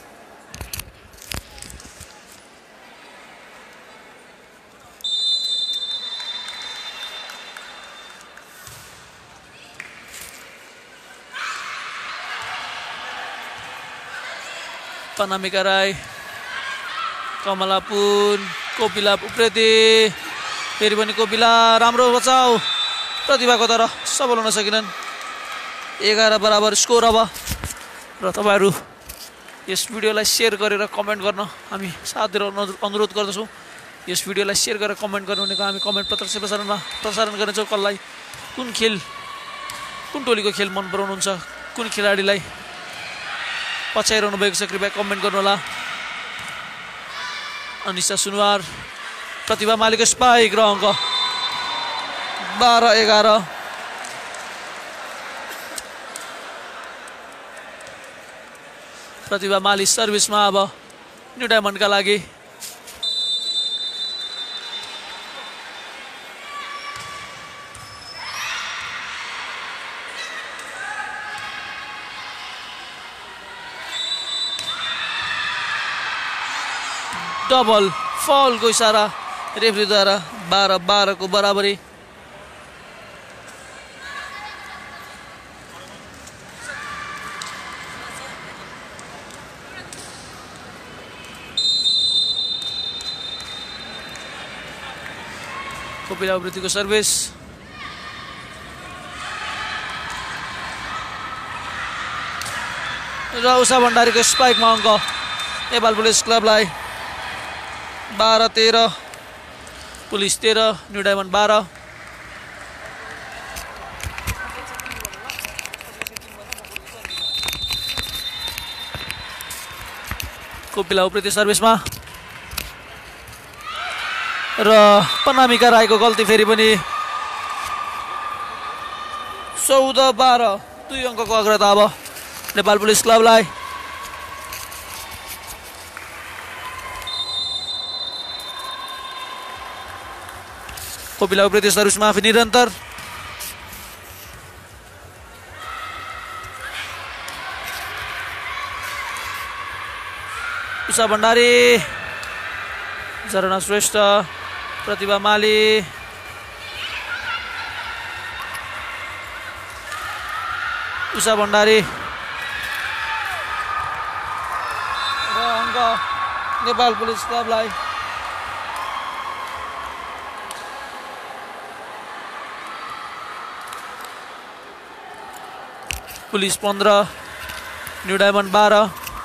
पनामिका राई कमला पुन कोपिला उप्रेती फेरि पनि कोपिला राम्रो बचाउ प्रतिभाको तर सफल हुन सकेनन्। एघार बराबर स्कोर अब। र तपाईँहरू यस भिडियोलाई सेयर गरेर कमेन्ट गर्न हामी सादर अनुरोध गर्दछौँ। यस भिडियोलाई सेयर गरेर कमेन्ट गर्नु भनेको हामी कमेन्ट प्रत्यक्ष प्रसारणमा प्रसारण गर्नेछौँ। कसलाई कुन खेल कुन टोलीको खेल मन पराउनुहुन्छ, कुन खेलाडीलाई पछ्याइरहनु भएको छ कृपया कमेन्ट गर्नुहोला। अनिशा सुनवार प्रतिभा मालीको स्पाइक र अङ्क बाह्र एघार। प्रतिभा माली सर्भिसमा अब न्यू डायमन्डका लागि। डबल फलको इसारा रेफ्रीद्वारा बाह्र बाह्र को बराबरी। कोपिला उप्रेतीको सर्भिस र उषा भण्डारीको स्पाइकमा अङ्क नेपाल पुलिस क्लबलाई बाह्र तेह्र पुलिस तेह्र न्यू डायमन्ड बाह्र। कोपिला उप्रेती सर्भिसमा र पनामिका राईको गल्ती फेरि पनि चौध बाह्र दुई अङ्कको अग्रता अब नेपाल पुलिस क्लबलाई। कोपिला उप्रेती सर्भिसमा आफै निरन्तर। उषा भण्डारी झरना श्रेष्ठ प्रतिभा माली उषा भण्डारी अङ्क नेपाल पुलिस क्लबलाई। पुलिस पन्ध्र न्यू डायमन्ड बाह्र।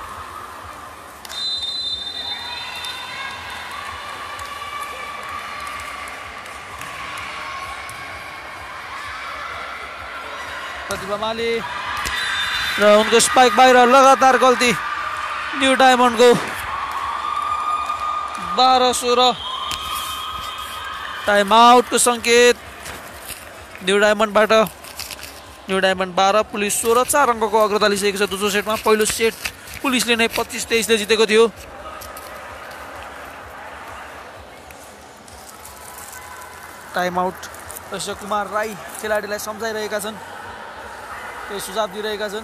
प्रतिभा माली र उनको स्पाइक बाहिर, लगातार गल्ती न्यू डायमन्डको। बाह्र सोह्र टाइम आउटको सङ्केत न्यू डायमन्डबाट। न्यू डायमन्ड बाह्र पुलिस सोह्र, चार अङ्कको अग्रता लिइसकेको छ दोस्रो सेटमा। पहिलो सेट पुलिसले नै पच्चिस तेइसले जितेको थियो। टाइम आउट अशोक कुमार राई खेलाडीलाई सम्झाइरहेका छन्, केही सुझाव दिइरहेका छन्।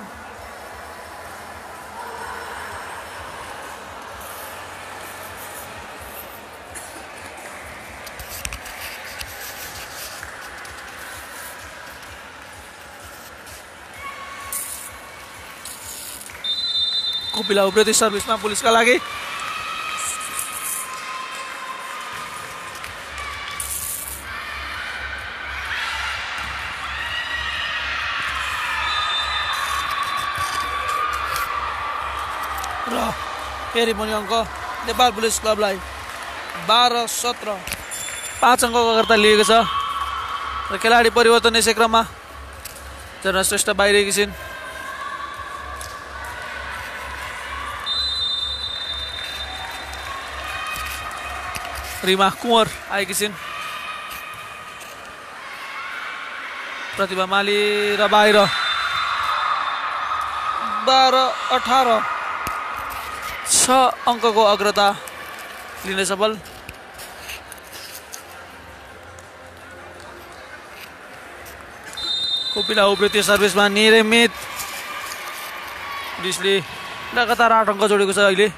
कोपिला उप्रेती सर्भिसमा पुलिसका लागि। र फेरि पनि अङ्क नेपाल पुलिस क्लबलाई। बाह्र सत्र पाँच अङ्कको अग्रता लिएको छ र खेलाडी परिवर्तन यसै क्रममा। झरना श्रेष्ठ बाहिरेकी छिन्। रिमा कुँवर आएकी छिन्। प्रतिभा माली र बाहिर। बाह्र अठार छ अङ्कको अग्रता लिने सफल। कोपिला उप्रेती सर्भिसमा नियमित पुलिसले लगातार आठ अङ्क जोडेको छ अहिले।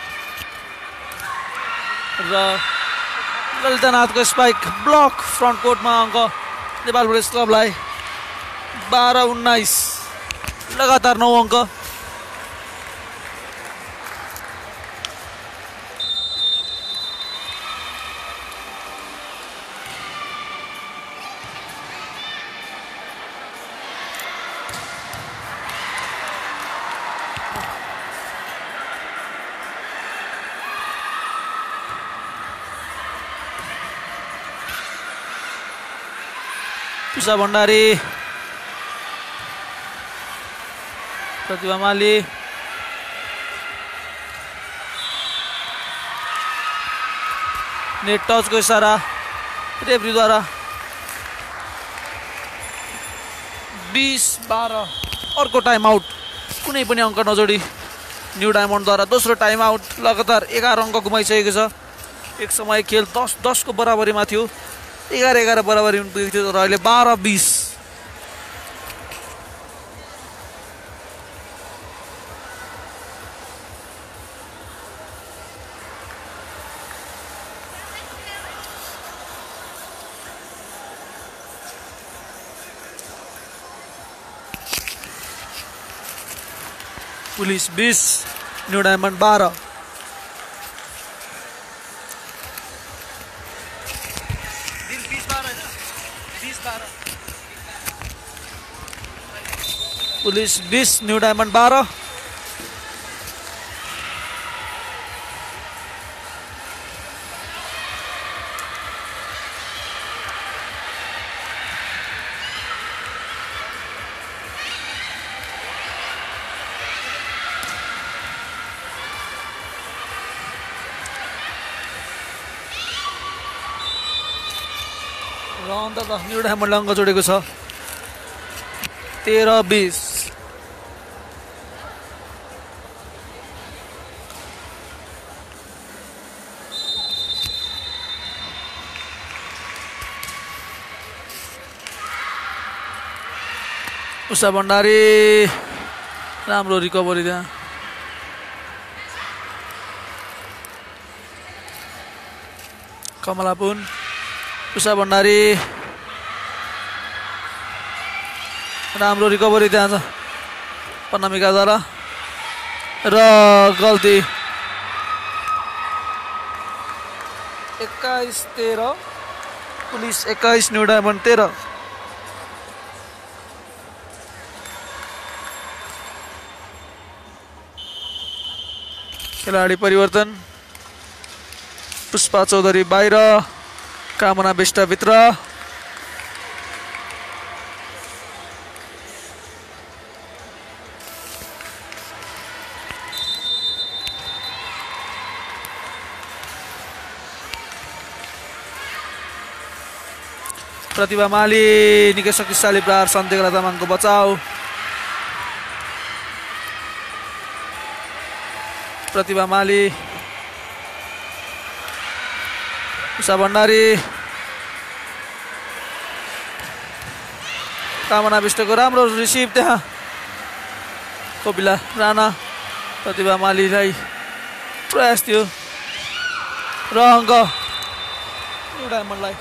र ललितनाथको स्पाइक ब्लक फ्रन्ट कोर्टमा अङ्क नेपाल पुलिस क्लबलाई। बाह्र उन्नाइस लगातार नौ अङ्क। तुषा भण्डारी, प्रतिभा माली, नेट टचको इसारा रेफ्रीद्वारा। बीस बाह्र अर्को टाइम आउट, कुनै पनि अङ्क नजोडी न्यू डायमन्डद्वारा दोस्रो टाइम आउट। लगातार एघार अङ्क गुमाइसकेको छ। एक समय खेल दस दसको बराबरीमा थियो, एघार एघार बराबरीमा पुगेको थियो, तर अहिले बाह्र बिस। पुलिस बीस न्यू डायमन्ड बाह्र। पुलिस बीस न्यू डायमन्ड बाह्र। र अन्ततः न्यू डायमन्ड अङ्क जोडेको छ तेह्र बिस। उषा भण्डारी राम्रो रिकभरी त्यहाँ। कमला पुन, उषा भण्डारी राम्रो रिकभरी त्यहाँ छ पन्नामिकाद्वारा र गल्ती एक्काइस तेह्र पुलिस एक्काइस न्यू डायमन्ड तेह्र। खेलाडी परिवर्तन, पुष्पा चौधरी बाहिर, कामना विष्ट भित्र। प्रतिभा माली निकै शक्तिशाली प्रहार, सन्तेकला तामाङको बचाउ। प्रतिभा माली, उषा भण्डारी, कामना विष्टको राम्रो रिसिभ त्यहाँ। कोपिला राणा प्रतिभा मालीलाई प्रयास थियो र अङ्क न्यू डायमन्डलाई।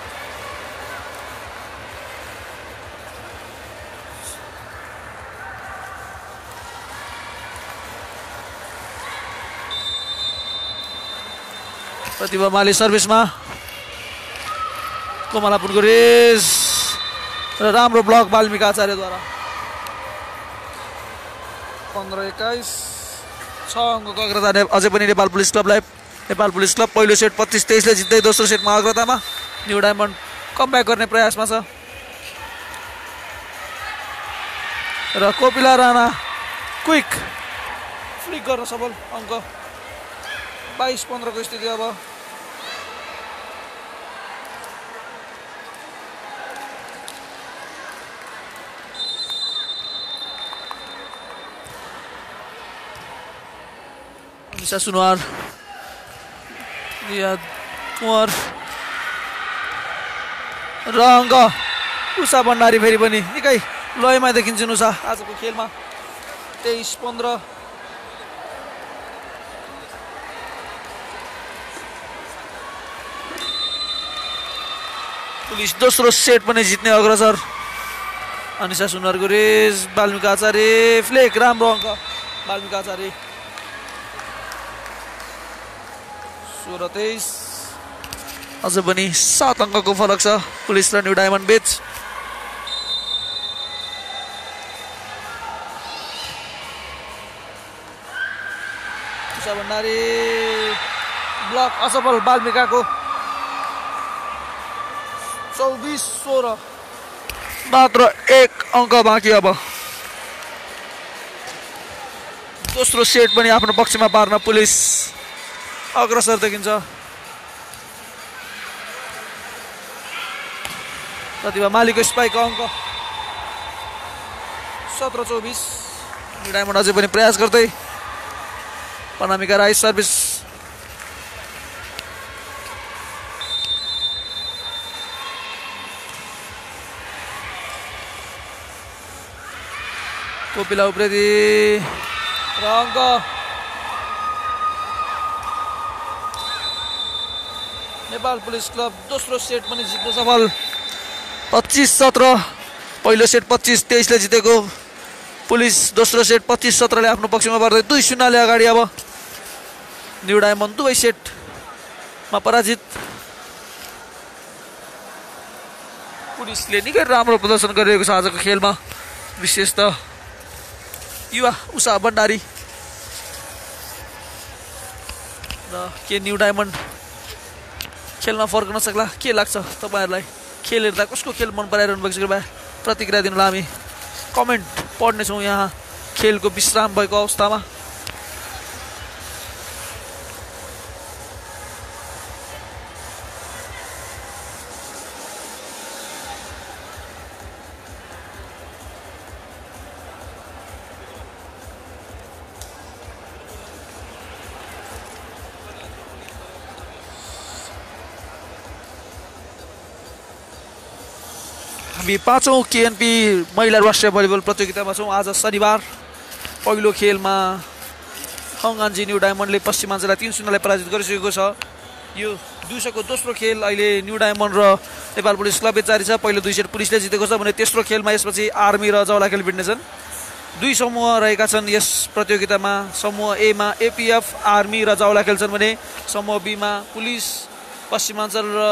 प्रतिभा माली सर्भिसमा, कोमलापुरको रेस र राम्रो ब्लक वाल्मिका आचार्यद्वारा। पन्ध्र एक्काइस छ अङ्कको अग्रता अझै पनि नेपाल पुलिस क्लबलाई। नेपाल पुलिस क्लब पहिलो सेट पच्चिस तेइसले जित्दै दोस्रो सेटमा अग्रतामा। न्यू डायमन्ड कमब्याक गर्ने प्रयासमा छ र कोपिला राणा क्विक फ्लिक गर्न सफल। अङ्क बाइस पन्ध्रको स्थिति अब। निशा सुनवार, रियाद कुँवर र अङ्क उषा भण्डारी फेरि पनि निकै लयमा देखिन्छन् उषा आजको खेलमा। तेइस पन्ध्र। पुलिस दोस्रो सेट पनि जित्ने अग्रसर। अनिशा सुनवारको रेस, वाल्मिका आचार्य फ्लेक, राम्रो अङ्क वाल्मिका आचार्य। सोह्र तेइस। अझ पनि सात अङ्कको फरक छ पुलिस र न्यू डायमन्ड बीच। उषा भण्डारी ब्लक असफल वाल्मिकाको। चौबिस सोह्र, मात्र एक अङ्क बाँकी अब। दोस्रो सेट पनि आफ्नो पक्षमा पार्न पुलिस अग्रसर देखिन्छ। प्रतिभा मालीको स्पाइकको अङ्क सत्र चौबिस। न्यू डायमन्ड अझै पनि प्रयास गर्दै। अनामिका राई सर्भिस, कोपिला उप्रेती र अङ्क नेपाल पुलिस क्लब दोस्रो सेट पनि जित्न सफल। पच्चिस सत्र। पहिलो सेट पच्चिस तेइसले जितेको पुलिस दोस्रो सेट पच्चिस सत्रले आफ्नो पक्षमा पर्दै दुई शून्यले अगाडि। अब न्यू डायमन्ड दुवै सेटमा पराजित। पुलिसले निकै राम्रो प्रदर्शन गरिरहेको छ आजको खेलमा, विशेष त युवा उषा भण्डारी र के न्यू डायमन्ड खेलमा फर्कन सक्ला? के लाग्छ तपाईँहरूलाई? खेल हेर्दा कसको खेल मन पराइरहनु भएको छ कृपया प्रतिक्रिया दिनुलाई हामी कमेन्ट पढ्नेछौँ यहाँ खेलको विश्राम भएको अवस्थामा। हामी पाँचौँ केएनपी महिला राष्ट्रिय भलिबल प्रतियोगितामा छौँ। आज शनिबार पहिलो खेलमा हङआन्जी न्यू डायमन्डले पश्चिमाञ्चललाई तीन शून्यलाई पराजित गरिसकेको छ। यो दिउँसोको दोस्रो खेल अहिले न्यू डायमन्ड र नेपाल पुलिस क्लबले जारी छ। पहिलो दुई सेट पुलिसले जितेको छ भने तेस्रो खेलमा यसपछि आर्मी र जौला खेल भिड्नेछन्। दुई समूह रहेका छन् यस प्रतियोगितामा। समूह एमा एपिएफ, आर्मी र जौला खेल्छन् भने समूह बीमा पुलिस पश्चिमाञ्चल र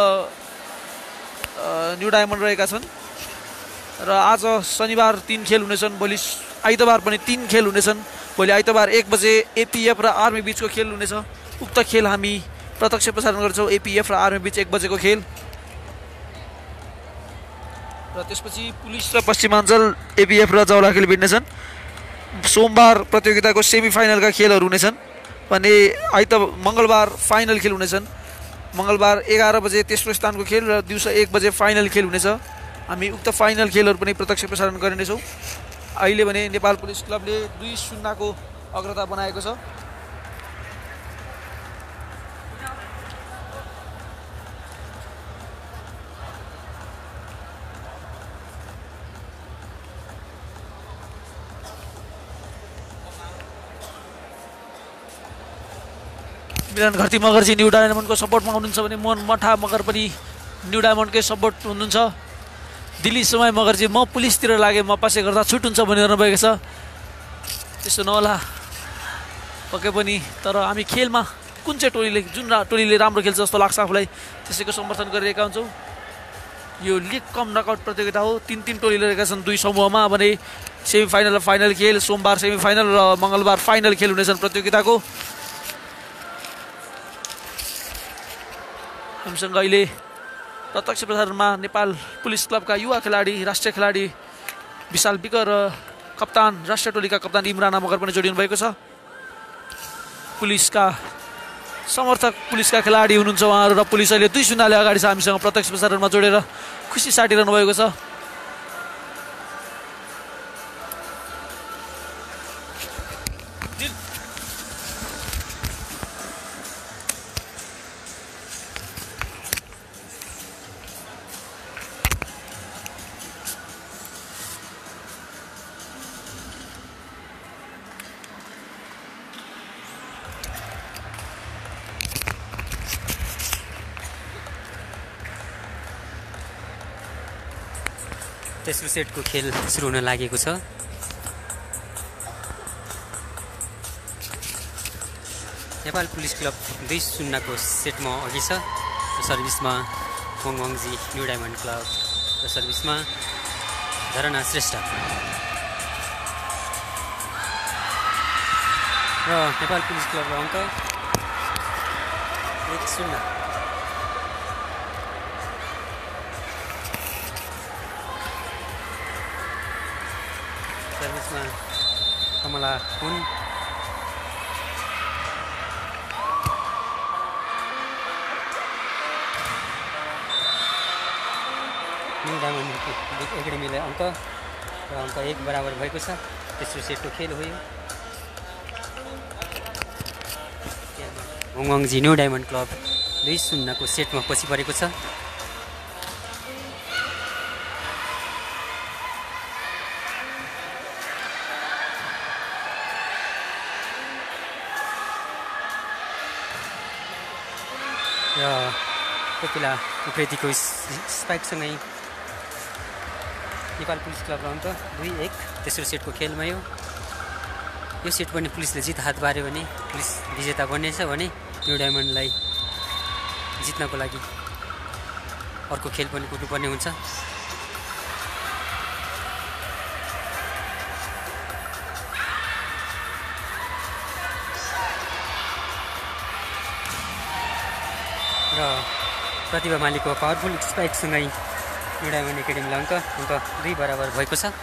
न्यू डायमन्ड रहेका छन् र आज शनिबार तीन खेल हुनेछन्, भोलि आइतबार पनि तीन खेल हुनेछन्। भोलि आइतबार एक बजे एपीएफ र आर्मी बीचको खेल हुनेछ। उक्त खेल हामी प्रत्यक्ष प्रसारण गर्छौँ, एपीएफ र आर्मी बीच एक बजेको खेल। र त्यसपछि पुलिस र पश्चिमाञ्चल एपीएफ र जौलाखेल भिड्नेछन्। सोमबार प्रतियोगिताको सेमी फाइनलका खेलहरू हुनेछन् भने आइतबार मङ्गलबार फाइनल खेल हुनेछन्। मङ्गलबार एघार बजे तेस्रो स्थानको खेल र दिउँसो एक बजे फाइनल खेल हुनेछ। हामी उक्त फाइनल खेलहरू पनि प्रत्यक्ष प्रसारण गरिनेछौँ। अहिले भने नेपाल पुलिस क्लबले दुई शून्यको अग्रता बनाएको छ। मिलन घरती मगरजी न्यू डायमन्डको सपोर्टमा हुनुहुन्छ भने मोहन मठा मगर पनि न्यू डायमन्डकै सपोर्ट हुनुहुन्छ। दिल्ली समय मगरजी म पुलिसतिर लागे म पासे गर्दा छुट हुन्छ भनिरहनु भएको छ। त्यस्तो नहोला पक्कै पनि, तर हामी खेलमा कुन चाहिँ टोलीले जुन रा टोलीले राम्रो खेल्छ जस्तो लाग्छ आफूलाई त्यसैको समर्थन गरिरहेका हुन्छौँ। यो लिग कम नकआउट प्रतियोगिता हो। तिन तिन टोली रहेका छन् दुई समूहमा भने सेमी फाइनल र फाइनल खेल। सोमबार सेमी फाइनल र मङ्गलबार फाइनल खेल हुनेछन् प्रतियोगिताको। हामीसँग अहिले प्रत्यक्ष प्रसारणमा नेपाल पुलिस क्लबका युवा खेलाडी, राष्ट्रिय खेलाडी विशाल विक र कप्तान राष्ट्रिय टोलीका कप्तान इमरान मगर पनि जोडिनु भएको छ। पुलिसका समर्थक पुलिसका खेलाडी हुनुहुन्छ उहाँहरू र पुलिस अहिले दुई शून्यले अगाडि छ। हामीसँग प्रत्यक्ष प्रसारणमा जोडेर खुसी साटिरहनु भएको छ।
तेस्रो सेटको खेल सुरु हुन लागेको छ। नेपाल पुलिस क्लब दुई शून्यको सेटमा अघि छ। सर्भिसमा वङवङजी न्यू डायमन्ड क्लब र सर्भिसमा धरना श्रेष्ठ र नेपाल पुलिस क्लबको अङ्क एक शून्य। सर्भिसमा कमला हुन् न्यू डायमन्ड एकाडेमीलाई अङ्क र अङ्क एक बराबर भएको छ। तेस्रो सेटको खेल हो यो। वङवङजी न्यू डायमन्ड क्लब दुई शून्यको सेटमा पछि परेको छ। र कोपिला उप्रेतीको स्पाइकसँगै नेपाल पुलिस क्लबको अङ्क दुई एक। तेस्रो सेटको खेलमा यो यो सेट पनि पुलिसले जित हात पार्यो भने पुलिस विजेता बन्नेछ भने न्यू डायमन्डलाई जित्नको लागि अर्को खेल पनि कुट्नुपर्ने हुन्छ। र प्रतिभा मालीको पावरफुल स्पाइकसँगै न्यू डायमन्ड एकाडेमीलाई अङ्क अङ्क दुई बराबर भएको छ।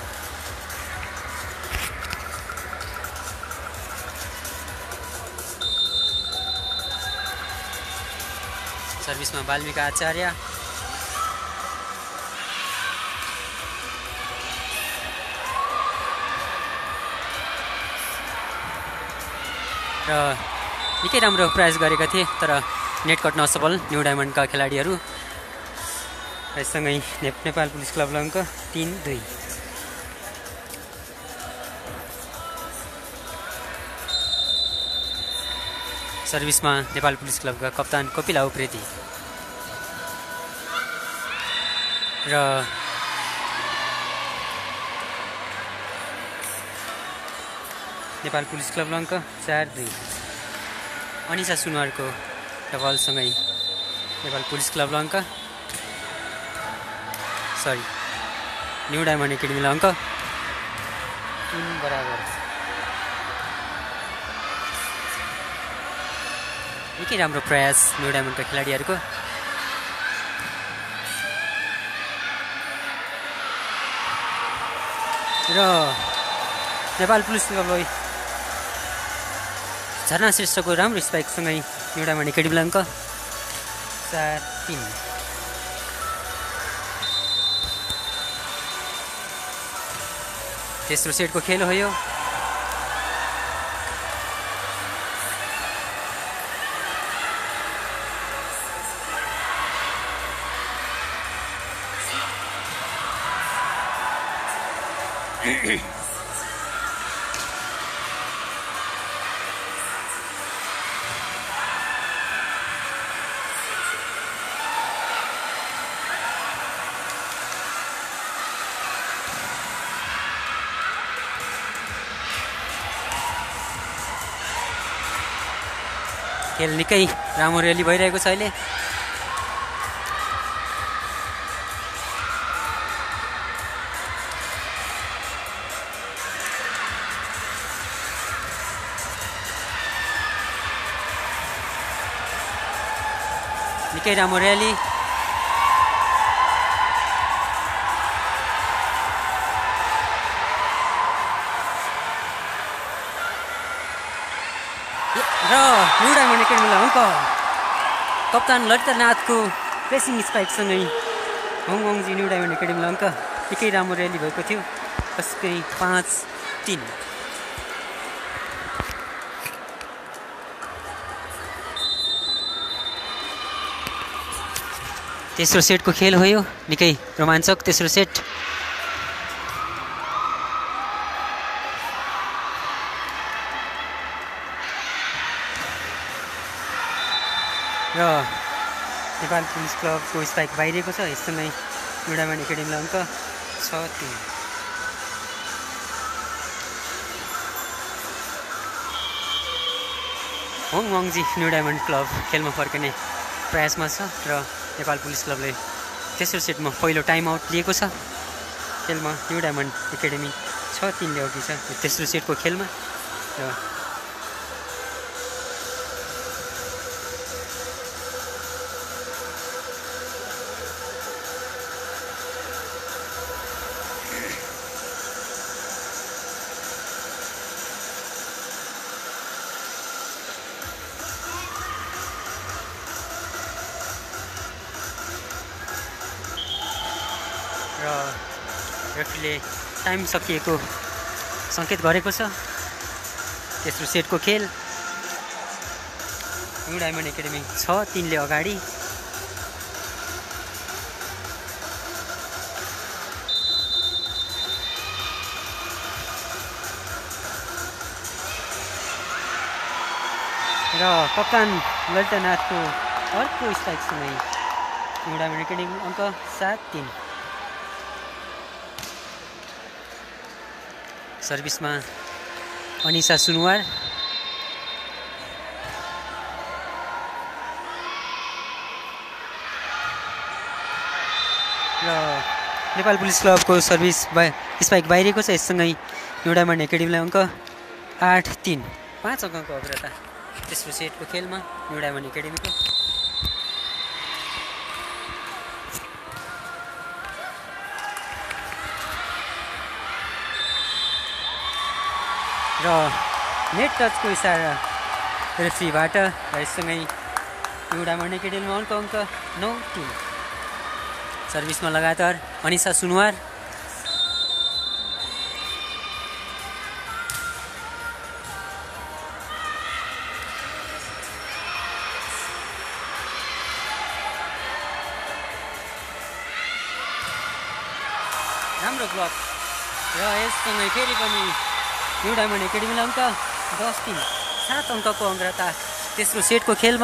सर्भिसमा बाल्मिका आचार्य र निकै राम्रो प्रयास गरेका थिए तर नेट कट्न असफल न्यू डायमन्डका खेलाडीहरू। यससँगै नेपाल पुलिस क्लबलाई अङ्क तीन दुई। सर्भिसमा नेपाल पुलिस क्लबका कप्तान कपिला उप्रेती र नेपाल पुलिस क्लबलाई अङ्क चार दुई। अनिसा सुनवारको डबलसँगै नेपाल पुलिस क्लबले अङ्क, सरी न्यू डायमन्ड एकाडेमीलाई अङ्क तीन बराबर। निकै राम्रो प्रयास न्यू डायमन्डका खेलाडीहरूको। र नेपाल पुलिस क्लबलाई झरना श्रेष्ठको राम्रो स्पाइकसँगै न्यू डायमन्ड एकाडेमीलाई अङ्क चार तिन। तेस्रो सेटको खेल हो यो। खेल निकै राम्ररी भइरहेको छ अहिले। निकै राम्रो र्याली। र न्यू डायमन्ड एकाडेमीलाई अङ्क। कप्तान ललितनाथको प्रेसिङ स्पाइकसँगै हङकङजी न्यू डायमन्ड एकाडेमीलाई अङ्क। निकै राम्रो र्याली भएको थियो, कसकै पाँच तिन। तेस्रो सेटको खेल हो यो, निकै रोमाञ्चक तेस्रो सेट। र नेपाल पुलिस क्लबको स्पाइक बाहिरिएको छ, यससँगै न्यू डायमन्ड एकाडेमीलाई अङ्क छ तिन। हङकङजी न्यू डायमन्ड क्लब खेलमा फर्किने प्रयासमा छ र नेपाल पुलिस क्लबले तेस्रो सेटमा पहिलो टाइम आउट लिएको छ। खेलमा न्यू डायमन्ड एकाडेमी छ तिनले अघि छ तेस्रो सेटको खेलमा। र र रेफ्रीले टाइम सकिएको सङ्केत गरेको छ। तेस्रो सेटको खेल न्यू डायमन्ड एकाडेमी छ तिनले अगाडि। र कप्तान ललितनाथको अर्को स्ट्राइकसँगै न्यू डायमन्ड एकाडेमी अङ्क सात तिन। सर्भिसमा अनिसा सुनवार। र नेपाल पुलिस क्लबको सर्भिस बा स्पाइक बाहिरिएको छ, यससँगै न्यू डायमन्ड एकाडेमीलाई अङ्क आठ तिन। पाँच अङ्कको अग्रता तेस्रो सेटको खेलमा न्यू डायमन्ड एकाडेमीको। र नेट टचको इसारा रेफ्रीबाट, र यससँगै न्यू डायमन्ड एकाडेमीमा अङ्क अङ्क नौ तिन। सर्भिसमा लगातार अनिसा सुनवार। राम्रो ब्लक र यससँगै फेरि पनि न्यू डायमन्ड एकाडेमीलाई अङ्क दस तिन। सात अङ्कको अग्रता तेस्रो सेटको खेलमा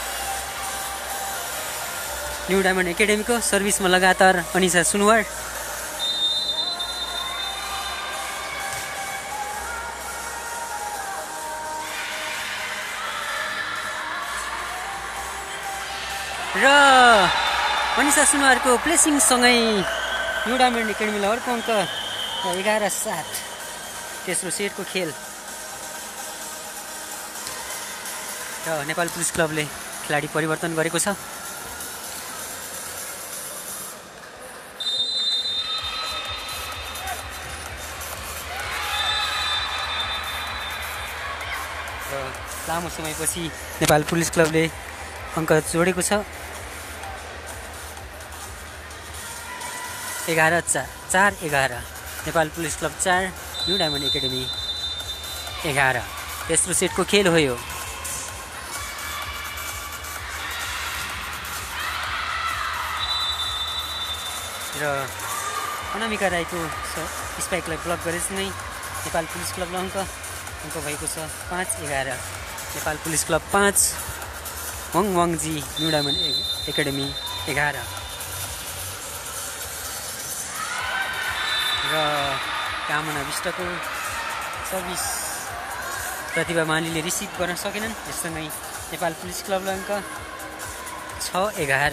न्यू डायमन्ड एकाडेमीको। सर्भिसमा लगातार अनिसा सुनवार। र मनिषा सुनुवारको प्लेसिङसँगै न्यू डायमन्ड एकाडेमीलाई अर्को अङ्क एघार सात। तेस्रो सेटको खेल र नेपाल पुलिस क्लबले खेलाडी परिवर्तन गरेको छ। र लामो समयपछि नेपाल पुलिस क्लबले अङ्क जोडेको छ। एघार चार चार एघार। नेपाल पुलिस क्लब चार न्यू डायमन्ड एकाडेमी एघार। तेस्रो सेटको खेल हो यो। र अनामिका राईको स्पाइकलाई ब्लक गरेसँगै नेपाल पुलिस क्लबलाई अङ्क अङ्क भएको छ पाँच एघार। नेपाल पुलिस क्लब पाँच वङ वाङजी न्यू डायमन्ड एकाडेमी एघार। र कामना विष्टको सर्भिस प्रतिभा मालीले रिसिभ गर्न सकेनन्। यससँगै नेपाल पुलिस क्लबलाई अङ्क छ एघार।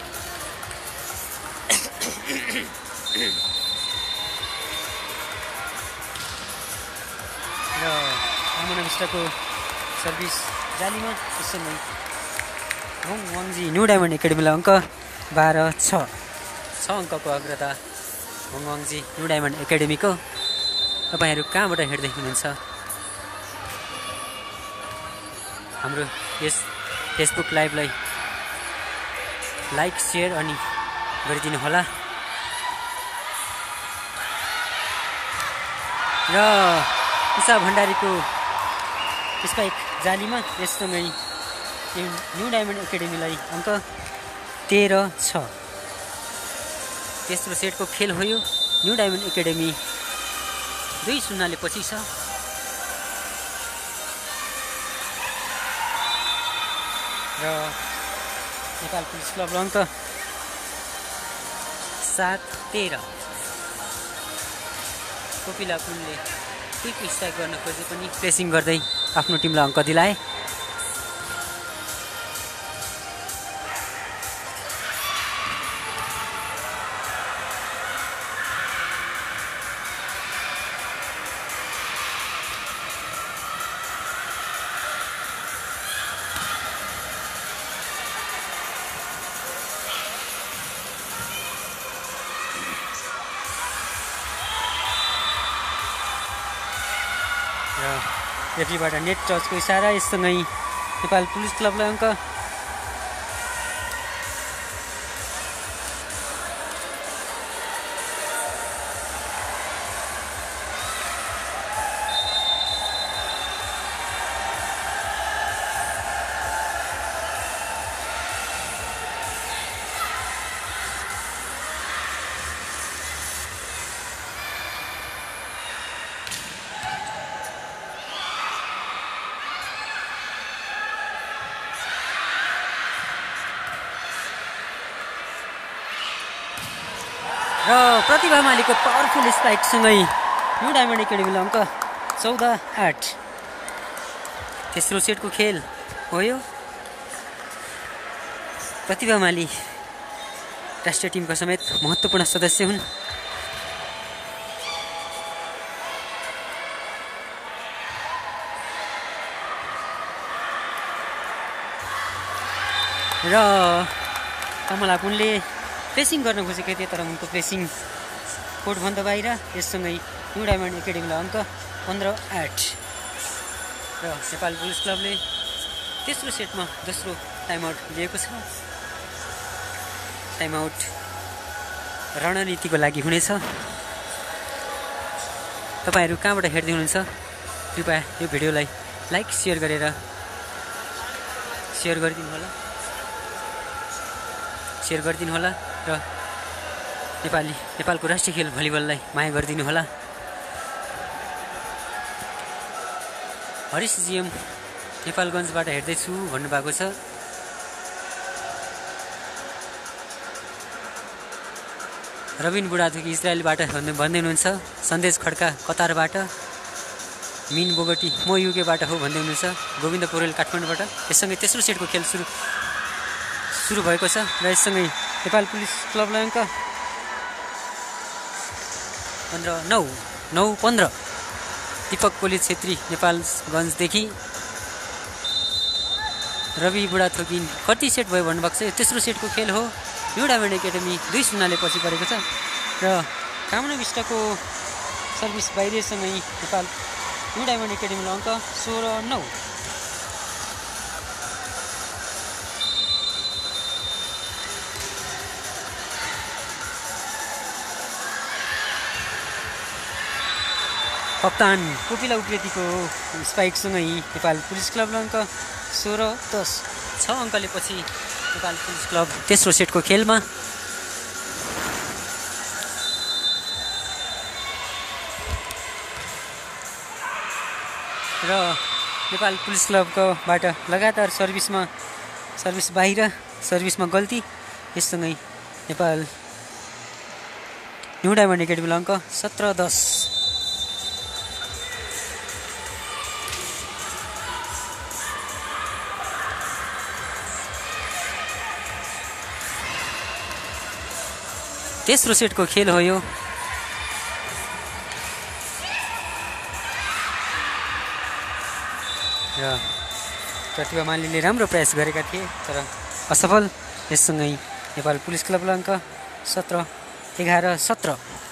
र कामना विष्टको सर्भिस जालीमा। यससँगै वङ वाङजी न्यू डायमन्ड एकाडेमीलाई अङ्क बाह्र छ। छ अङ्कको अग्रता वङ वाङजी न्यू डायमन्ड एकाडेमीको। तपाईँहरू कहाँबाट हेर्दै हुनुहुन्छ? हाम्रो यस फेसबुक लाइभलाई लाइक सेयर अनि गरिदिनु होला। र उषा भण्डारीको स्पाइक जालीमा। यससँगै न्यू डायमन्ड एकाडेमीलाई अङ्क तेह्र छ। तेस्रो सेटको खेल हो यो। न्यू डायमन्ड एकाडेमी दुई शून्यले पछि छ। र नेपाल पुलिस क्लबको अङ्क सात तेह्र। कोपिला पुलले क्विक स्ट्राइक गर्न खोजे पनि प्रेसिङ गर्दै आफ्नो टिमलाई अङ्क दिलाए। रेफ्रीबाट नेट टचको इसारा। यससँगै नेपाल पुलिस क्लबलाई अङ्क र प्रतिभा मालीको पावरफुल स्पाइकसँगै न्यू डायमन्ड एकाडेमीलाई अङ्क चौध आठ। तेस्रो सेटको खेल हो यो। प्रतिभा माली राष्ट्रिय टिमका समेत महत्त्वपूर्ण सदस्य हुन्। र कमला पुनले प्रेसिङ गर्न खोजेको थिए तर उनको प्रेसिङ कोर्टभन्दा बाहिर। यससँगै न्यू डायमन्ड एकाडेमीलाई अङ्क पन्ध्र आठ। र नेपाल पुलिस क्लबले तेस्रो सेटमा दोस्रो टाइमआउट लिएको छ। टाइमआउट रणनीतिको लागि हुनेछ। तपाईँहरू कहाँबाट हेर्दै हुनुहुन्छ? कृपया यो भिडियोलाई लाइक सेयर गरेर सेयर गरिदिनु होला सेयर गरिदिनु होला र नेपाली नेपालको राष्ट्रिय खेल भलिबललाई माया गरिदिनु होला। हरिश जिएम नेपालगञ्जबाट हेर्दैछु भन्नुभएको छ। रविन बुढाथोकी इजरायलबाट भन्दै हुनुहुन्छ। सन्देश खड्का कतारबाट। मिन बोगटी म युकेबाट हो भन्दै हुनुहुन्छ। गोविन्द पौडेल काठमाडौँबाट। यससँगै तेस्रो सेटको खेल सुरु सुरु भएको छ र यससँगै नेपाल पुलिस क्लबलाई अङ्क पन्ध्र नौ नौ पन्ध्र। दीपक कोली छेत्री नेपालगञ्जदेखि रवि बुढाथोकिन कति सेट भयो भन्नुभएको छ। यो तेस्रो सेटको खेल हो। न्यू डायमन्ड एकाडेमी दुई शून्यले पछि परेको छ र कामना विष्टको सर्भिस बाहिरसँगै नेपाल न्यू डायमन्ड एकाडेमीलाई अङ्क सोह्र नौ। कप्तान कोपिला उप्रेतीको स्पाइकसँगै नेपाल पुलिस क्लबलाई अङ्क सोह्र दस। छ अङ्कले पछि नेपाल पुलिस क्लब तेस्रो सेटको खेलमा। र नेपाल पुलिस क्लबकोबाट लगातार सर्भिसमा सर्भिस बाहिर सर्भिसमा गल्ती। यससँगै नेपाल न्यू डायमन्ड एकाडेमीलाई अङ्क सत्र दस। तेस्रो सेटको खेल हो यो। र प्रतिभा मालीले राम्रो प्रयास गरेका थिए तर असफल। यससँगै नेपाल पुलिस क्लबलाई अङ्क सत्र एघार सत्र।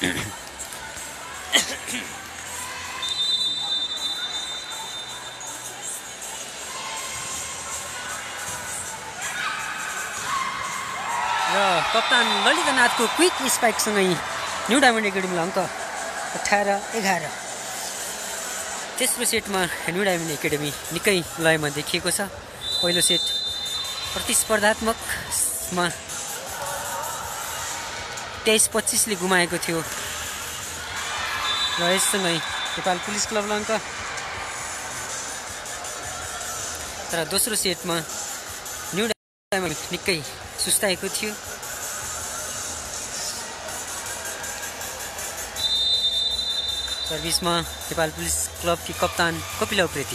र कप्तान ललितनाथको क्विक स्पाइकसँगै न्यू डायमन्ड एकाडेमीलाई अङ्क अठार एघार। तेस्रो सेटमा न्यू डायमन्ड एकाडेमी निकै लयमा देखिएको छ। पहिलो सेट प्रतिस्पर्धात्मकमा तेइस पच्चिसले गुमाएको थियो र यससँगै नेपाल पुलिस क्लबलाई अङ्क। तर दोस्रो सेटमा न्यू डायमन्ड निकै सुस्ताएको थियो। सर्भिसमा नेपाल पुलिस क्लबकी कप्तान कपिला उप्रेती।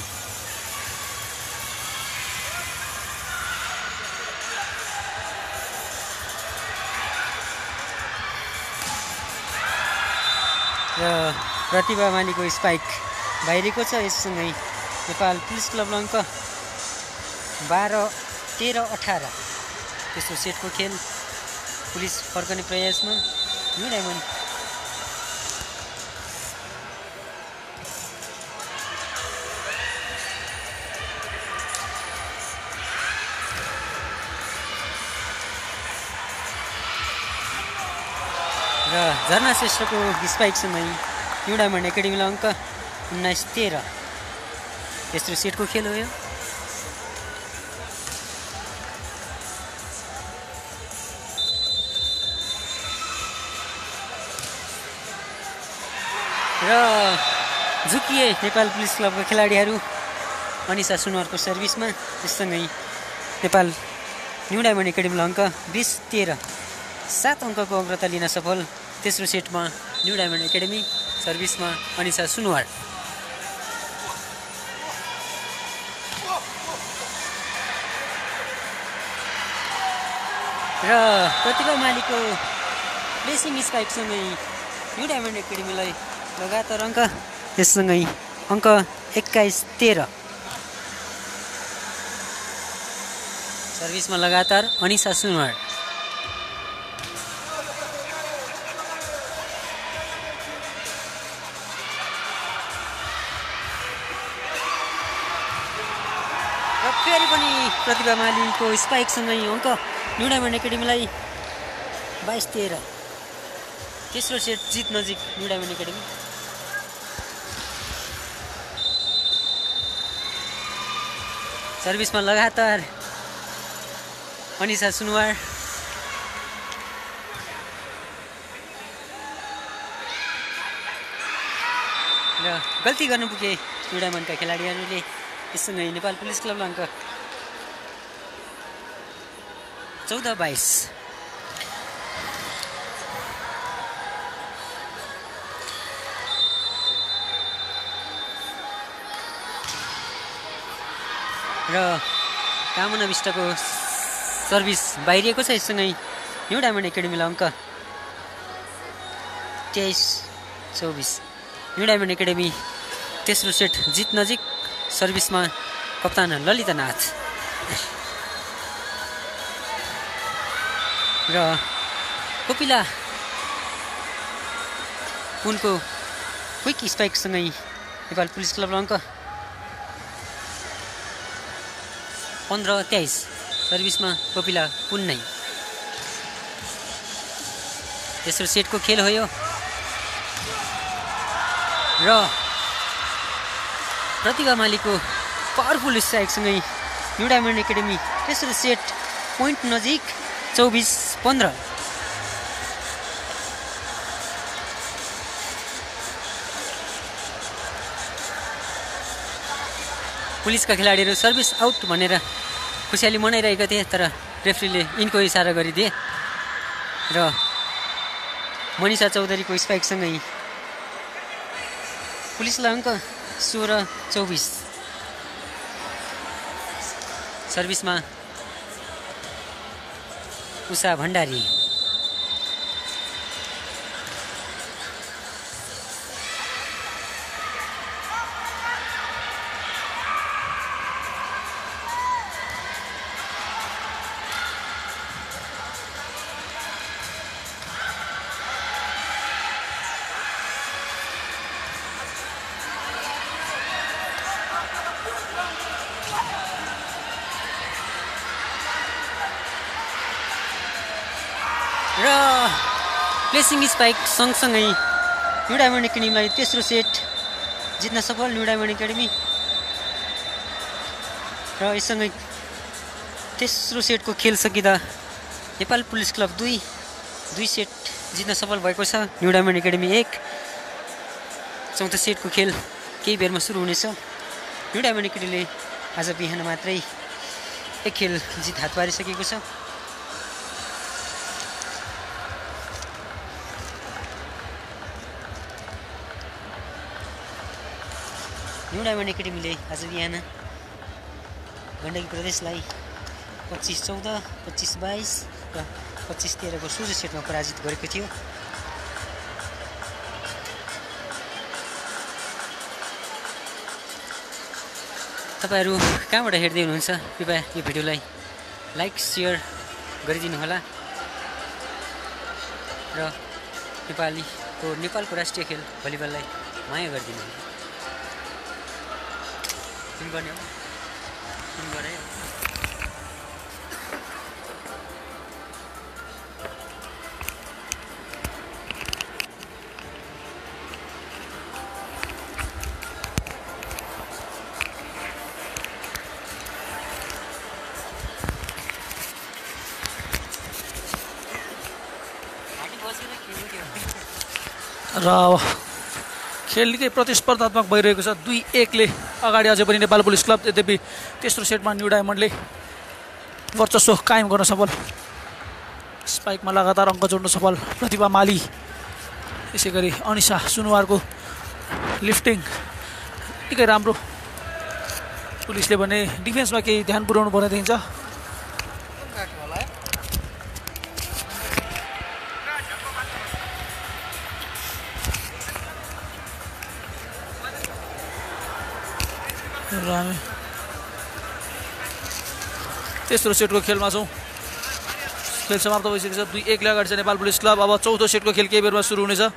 र प्रतिभा मालीको स्पाइक बाहिरको छ। यससँगै नेपाल पुलिस क्लबलाई अङ्क बाह्र तेह्र अठार। तेस्रो सेटको खेल पुलिस फर्कने प्रयासमा न्यू डायमन्ड र झरना श्रेष्ठको स्पाइकसँगै न्यू डायमन्ड एकाडेमीलाई अङ्क उन्नाइस तेह्र। तेस्रो सेटको खेल हो यो। र झुकिए नेपाल पुलिस क्लबका खेलाडीहरू अनिसा सुनवारको सर्भिसमा। यससँगै नेपाल न्यू डायमन्ड एकाडेमीलाई अङ्क बिस तेह्र। सात अङ्कको अग्रता लिन सफल। तेस्रो सेटमा न्यू डायमन्ड एकाडेमी सर्भिसमा अनिसा सुनवार। र प्रतिभा मालीको प्लेसिङ स्पाइकसँगै न्यू डायमन्ड एकाडेमीलाई लगातार अङ्क। यससँगै अङ्क एक्काइस तेह्र। सर्भिसमा लगातार अनिसा सुनवार। र फेरि पनि प्रतिभा मालीको स्पाइकसँगै अङ्क न्यू डायमन्ड एकाडेमीलाई बाइस तेह्र। तेस्रो सेट जित नजिक न्यू डायमन्ड एकाडेमी। सर्भिसमा लगातार अनिसा सुनवार। र गल्ती गर्नु पुगे न्यू डायमन्डका खेलाडीहरूले। यससँगै नेपाल पुलिस क्लबलाई अङ्क चौध बाइस। र कामना विष्टको सर्भिस बाहिरिएको छ। यससँगै न्यू डायमन्ड एकाडेमीलाई अङ्क तेइस चौबिस। न्यू डायमन्ड एकाडेमी तेस्रो सेट जित नजिक। सर्भिसमा कप्तान ललितनाथ र कोपिला उनको क्विक स्पाइकसँगै नेपाल पुलिस क्लबलाई अङ्क पन्ध्र तेइस। सर्भिसमा कोपिला पुन्नै। तेस्रो सेटको खेल हो यो र प्रतिभा मालीको पावरफुल स्ट्राइकसँगै न्यू डायमन्ड एकाडेमी तेस्रो सेट पोइन्ट नजिक चौबिस पन्ध्र। पुलिसका खेलाडीहरू सर्भिस आउट भनेर खुसियाली मनाइरहेका थिए, तर रेफ्रीले इनको इसारा गरिदिए र मनिषा चौधरीको स्पाइकसँगै पुलिसलाई अङ्क सोह्र चौबिस। सर्भिसमा उषा भण्डारी। र प्लेसिङ स्पाइक सँगसँगै न्यू डायमन्ड एकाडेमीलाई तेस्रो सेट जित्न सफल न्यू डायमन्ड एकाडेमी र यससँगै तेस्रो सेटको खेल सकिँदा नेपाल पुलिस क्लब दुई दुई सेट जित्न सफल भएको छ। न्यू डायमन्ड एकाडेमी एक। चौथो सेटको खेल केही बेरमा सुरु हुनेछ। न्यू डायमन्ड एकाडेमीले आज बिहान मात्रै एक खेल जित हात पारिसकेको छ। न्यू डायमन्ड एकाडेमीले आज बिहान गण्डकी प्रदेशलाई पच्चिस चौध पच्चिस बाइस र पच्चिस तेह्रको सोझो सेटमा पराजित गरेको थियो। तपाईँहरू कहाँबाट हेर्दै हुनुहुन्छ कृपया यो भिडियोलाई लाइक सेयर गरिदिनु होला र नेपालीको नेपालको राष्ट्रिय खेल भलिबललाई माया गरिदिनु होला। फिल्म गर्ने हो फिल्म गरे
र खेल निकै प्रतिस्पर्धात्मक भइरहेको छ। दुई एकले अगाडि अझै पनि नेपाल पुलिस क्लब। यद्यपि तेस्रो सेटमा न्यू डायमन्डले वर्चस्व कायम गर्न सफल। स्पाइकमा लगातार अङ्क जोड्न सफल प्रतिभा माली। यसै गरी अनिसा सुनुवारको लिफ्टिङ निकै राम्रो। पुलिसले भने डिफेन्समा केही ध्यान पुर्याउनु पर्ने देखिन्छ। र हामी तेस्रो सेटको खेलमा छौँ। खेल समाप्त भइसकेको छ। दुई एकले अगाडि छ नेपाल पुलिस क्लब। अब चौथो सेटको खेल केही बेरमा सुरु हुनेछ।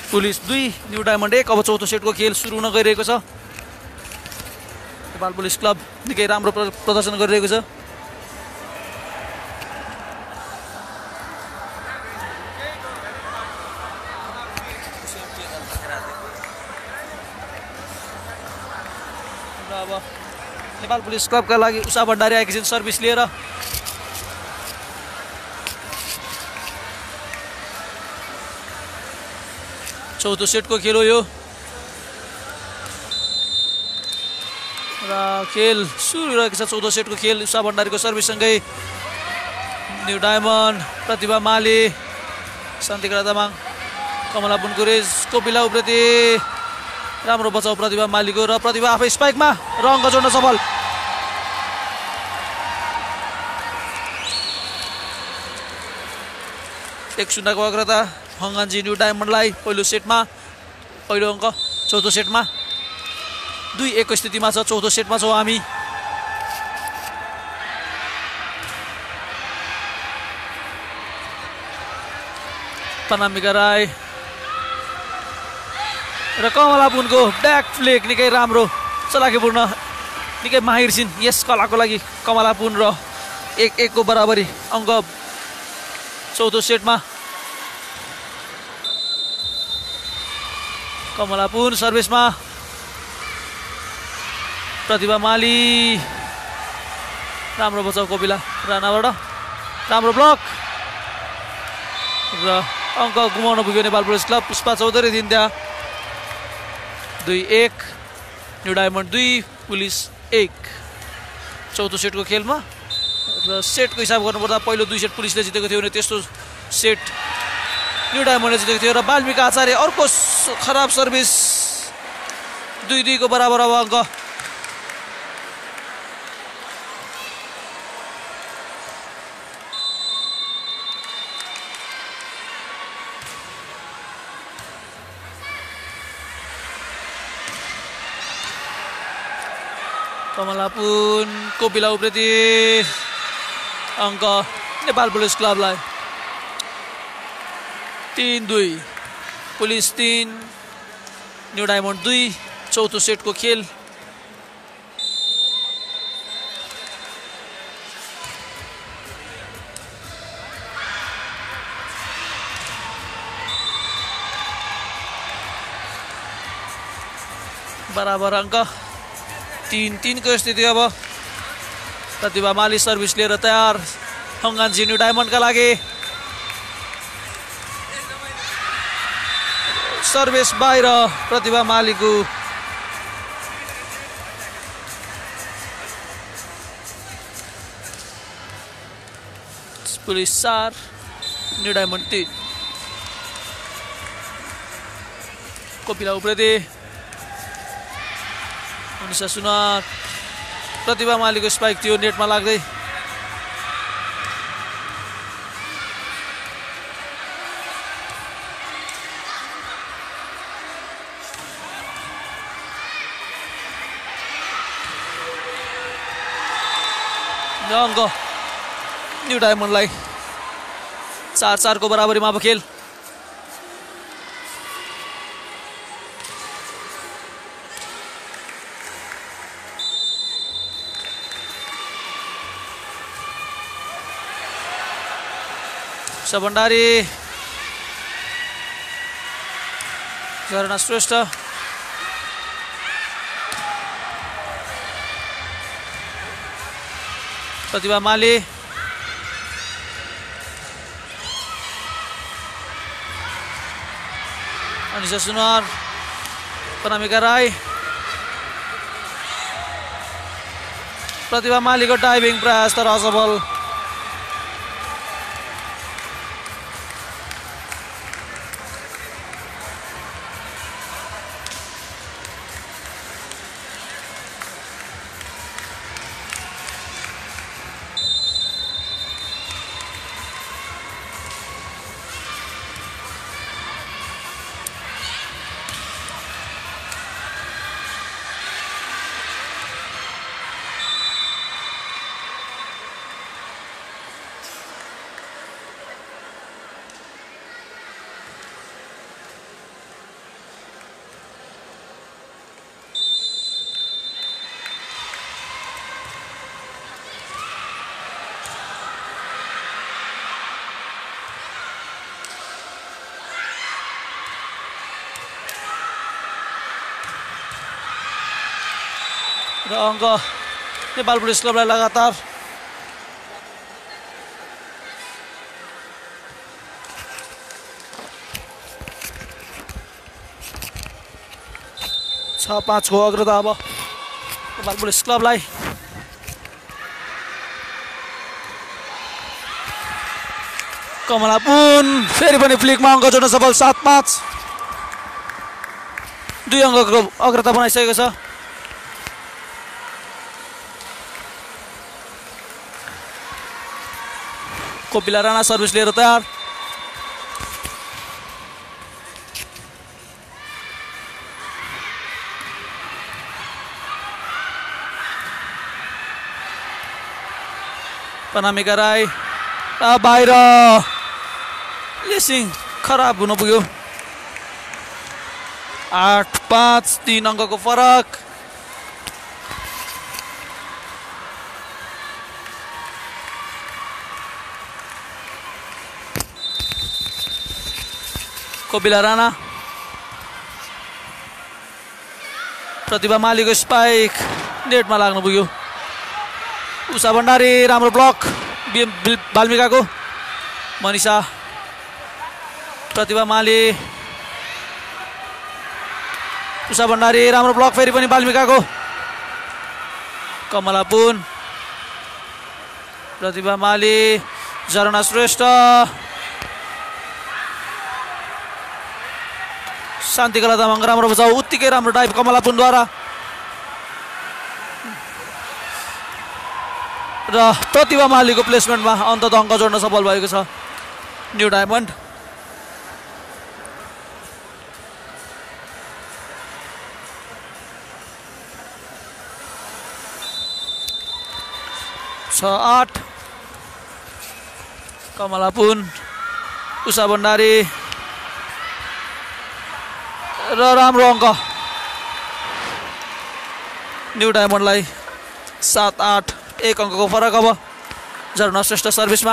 पुलिस दुई न्यू डायमन्ड एक। अब चौथो सेटको खेल सुरु हुन गइरहेको छ। नेपाल पुलिस क्लब निकै राम्रो प्रदर्शन गरिरहेको छ। अब नेपाल पुलिस क्लबका लागि उषा भण्डारी आएकी छिन् सर्भिस लिएर। चौथो सेटको खेल हो यो र खेल सुरु रहेको छ। चौथो सेटको खेल उषा भण्डारीको सर्भिससँगै न्यू डायमन्ड प्रतिभा माली, शान्तिकला तामाङ, कमला बुनकुरेज, कोपिला उप्रेती। राम्रो बचाउ प्रतिभा मालीको र प्रतिभा आफै स्पाइकमा र अङ्क जोड्न सफल। एक शून्यको अग्रता हङ्गानजी न्यू डायमन्डलाई पहिलो सेटमा पहिलो अङ्क। चौथो सेटमा दुई एकको स्थितिमा छ। चौथो सेटमा छौँ हामी। पनामिका राई र कमला पुनको ब्याक फ्लिक निकै राम्रो चलाखीपूर्ण, निकै माहिर छिन् यस कलाको लागि कमला पुन र एक एकको बराबरी अङ्क चौथो सेटमा। कमला पुन सर्भिसमा, प्रतिभा माली राम्रो बचाउ कोपिला राणाबाट, राम्रो ब्लक र अङ्क गुमाउन पुग्यो नेपाल पुलिस क्लब। पुष्पा चौधरी थिइन् त्यहाँ। दुई एक न्यू डायमन्ड दुई पुलिस एक चौथो सेटको खेलमा। र सेटको हिसाब गर्नुपर्दा पहिलो दुई सेट पुलिसले जितेको थियो भने त्यस्तो सेट न्यू डायमन्डले जितेको थियो। र वाल्मिका आचार्य अर्को खराब सर्भिस, दुई दुईको बराबर अब अङ्क। कमला पुन, कोपिला उप्रेती, अङ्क नेपाल पुलिस क्लबलाई। तीन दुई पुलिस तीन न्यू डायमन्ड दुई चौथो सेटको खेल। बराबर अङ्क तीन तीनको स्थिति। अब प्रतिभा माली सर्भिस लिएर तयार हङ्गानजी न्यू डायमन्डका लागि। सर्भिस बाहिर प्रतिभा मालीको। पुलिस चार न्यू डायमन्ड तीन। कोपिला उप्रेती, अनिसा सुनार, प्रतिभा मालीको स्पाइक थियो नेटमा लाग्दै। अङ्क न्यू डायमन्डलाई चार चारको बराबरीमा अब खेल। भण्डारी, झरना श्रेष्ठ, प्रतिभा माली, अनिसा सुनार, पनामिका राई। प्रतिभा मालीको डाइभिङ प्रयास तर असफल। र अङ्क नेपाल पुलिस क्लबलाई लगातार छ पाँचको अग्रता अब नेपाल पुलिस क्लबलाई। कमलापुन फेरि पनि फ्लिकमा अङ्क जोड्न सफल सात पाँच दुई अङ्कको अग्रता बनाइसकेको छ। कोपिला राणा सर्भिस लिएर तयार। पनामिका राई बाहिर लेसिङ खराब हुन पुग्यो। आठ पाँच तीन अङ्कको फरक। कोपिला राणा प्रतिभा मालीको स्पाइक नेटमा लाग्नु पुग्यो। उषा भण्डारी राम्रो ब्लक बाल्मिकाको। मनिषा प्रतिभा माली उषा भण्डारी राम्रो ब्लक फेरि पनि बाल्मिकाको। कमला पुन प्रतिभा माली झरना श्रेष्ठ शान्तिकला तामाङ राम्रो बचाउ उत्तिकै राम्रो डाइभ कमला पुनद्वारा र प्रतिभा मालीको प्लेसमेन्टमा अन्ततः अङ्क जोड्न सफल भएको छ न्यू डायमन्ड। छ आठ कमला पुन उषा भण्डारी र राम्रो अङ्क न्यू डायमन्डलाई सात आठ एक अङ्कको फरक अब झरना श्रेष्ठ सर्भिसमा।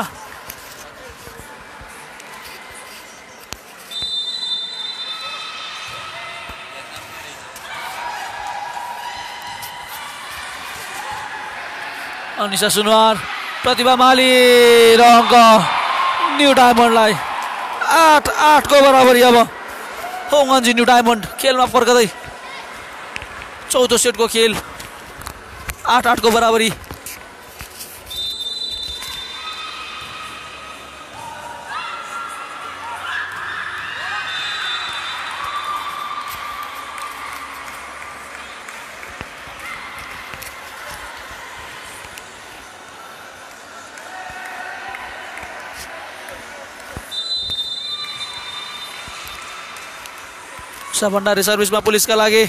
अनिशा सुनवार प्रतिभा माली र अङ्क न्यू डायमन्डलाई आठ आठको बराबरी अब होङगन्जी न्यू डायमन्ड खेलमा फर्कदै चौथो सेटको खेल आठ आठको बराबरी। भण्डारी सर्भिसमा पुलिसका लागि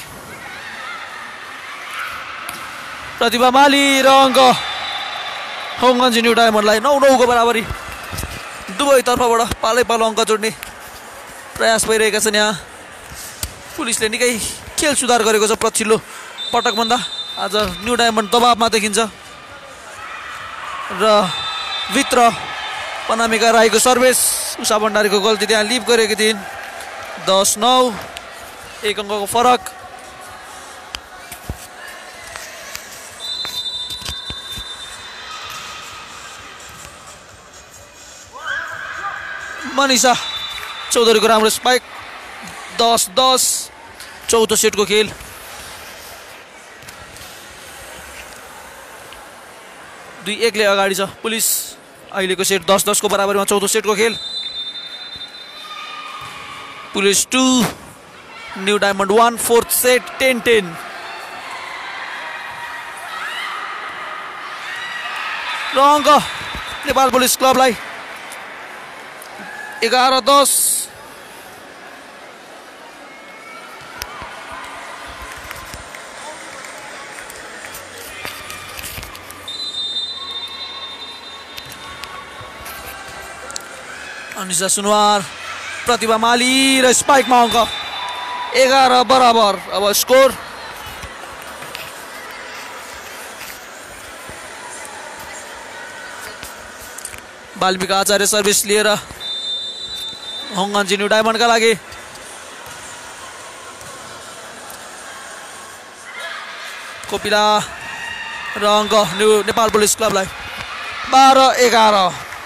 प्रतिभा माली र अङ्क होङगन्जी न्यू डायमन्डलाई नौ नौको बराबरी। दुवै तर्फबाट पालै पालो अङ्क जोड्ने प्रयास भइरहेका छन्। यहाँ पुलिसले निकै खेल सुधार गरेको छ पछिल्लो पटकभन्दा। आज न्यू डायमन्ड दबावमा देखिन्छ र भित्र पनामिका राईको सर्भिस उषा भण्डारीको गल्ती त्यहाँ लिभ गरेकी थिइन्। दस नौ एक अङ्कको फरक। मनिषा चौधरीको राम्रो स्पाइक। दस दस चौथो सेटको खेल। दुई एकले अगाडि छ पुलिस। अहिलेको सेट दस दसको बराबरीमा चौथो सेटको खेल। Police two new diamond one fourth set ten ten. र अङ्क नेपाल पुलिस क्लबलाई एघार दस। अनिशा सुनवार प्रतिभा माली र स्पाइकमा अङ्क एघार बराबर। अब स्कोर बाल्मिका आचार्य सर्भिस लिएर होङगन्जी न्यू डायमन्डका लागि। कोपिला र अङ्क नेपाल पुलिस क्लबलाई बाह्र एघार।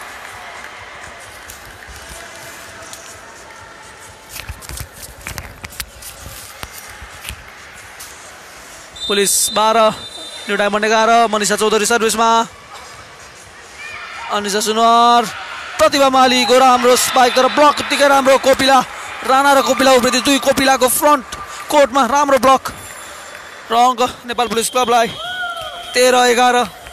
पुलिस बाह्र न्यू डायमन्ड एघार। मनिषा चौधरी सर्भिसमा। अनिसा सुनवार प्रतिभा मालीको राम्रो स्पाइक तर ब्लक उत्तिकै राम्रो। कोपिला राणा र कोपिला उप्रेती दुई कोपिलाको फ्रन्ट कोर्टमा राम्रो ब्लक र अङ्क नेपाल पुलिस क्लबलाई तेह्र एघार।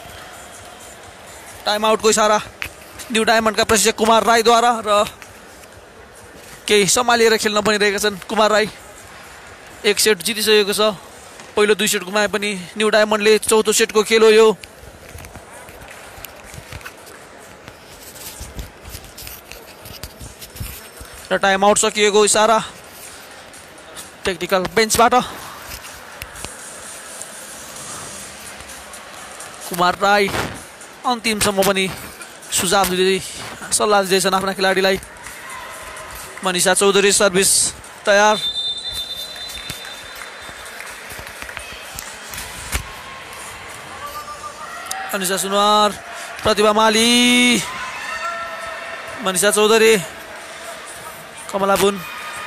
टाइम आउटको इसारा न्यू डायमन्डका प्रशिक्षक कुमार राईद्वारा र केही सम्हालिएर खेल्न बनिरहेका छन् कुमार राई। एक सेट जितिसकेको छ। पहिलो दुई सेट गुमाए पनि न्यू डायमन्डले चौथो सेटको खेल हो यो। र टाइम आउट सकिएको इसारा टेक्निकल बेन्चबाट कुमार राई अन्तिमसम्म पनि सुझाव दिँदै सल्लाह दिँदैछन् आफ्ना खेलाडीलाई। मनिषा चौधरी सर्भिस तयार। अनिसा सुनवार प्रतिभा माली मनिषा चौधरी कमला बुन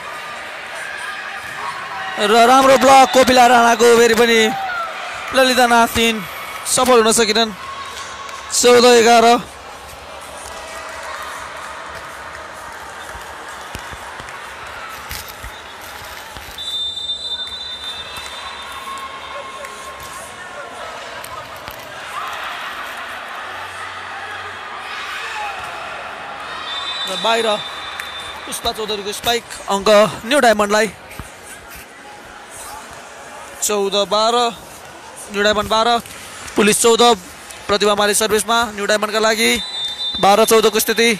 र राम्रो ब्लक कोपिला राणाको फेरि पनि ललिता नाथिन सफल हुन सकेनन्। चौध एघार। र बाहिर पुष्पा चौधरीको स्पाइक अङ्क न्यू डायमन्डलाई चौध बाह्र। न्यू डायमन्ड बाह्र पुलिस चौध। प्रतिभा माली सर्भिसमा न्यू डायमन्डका लागि बाह्र चौधको स्थिति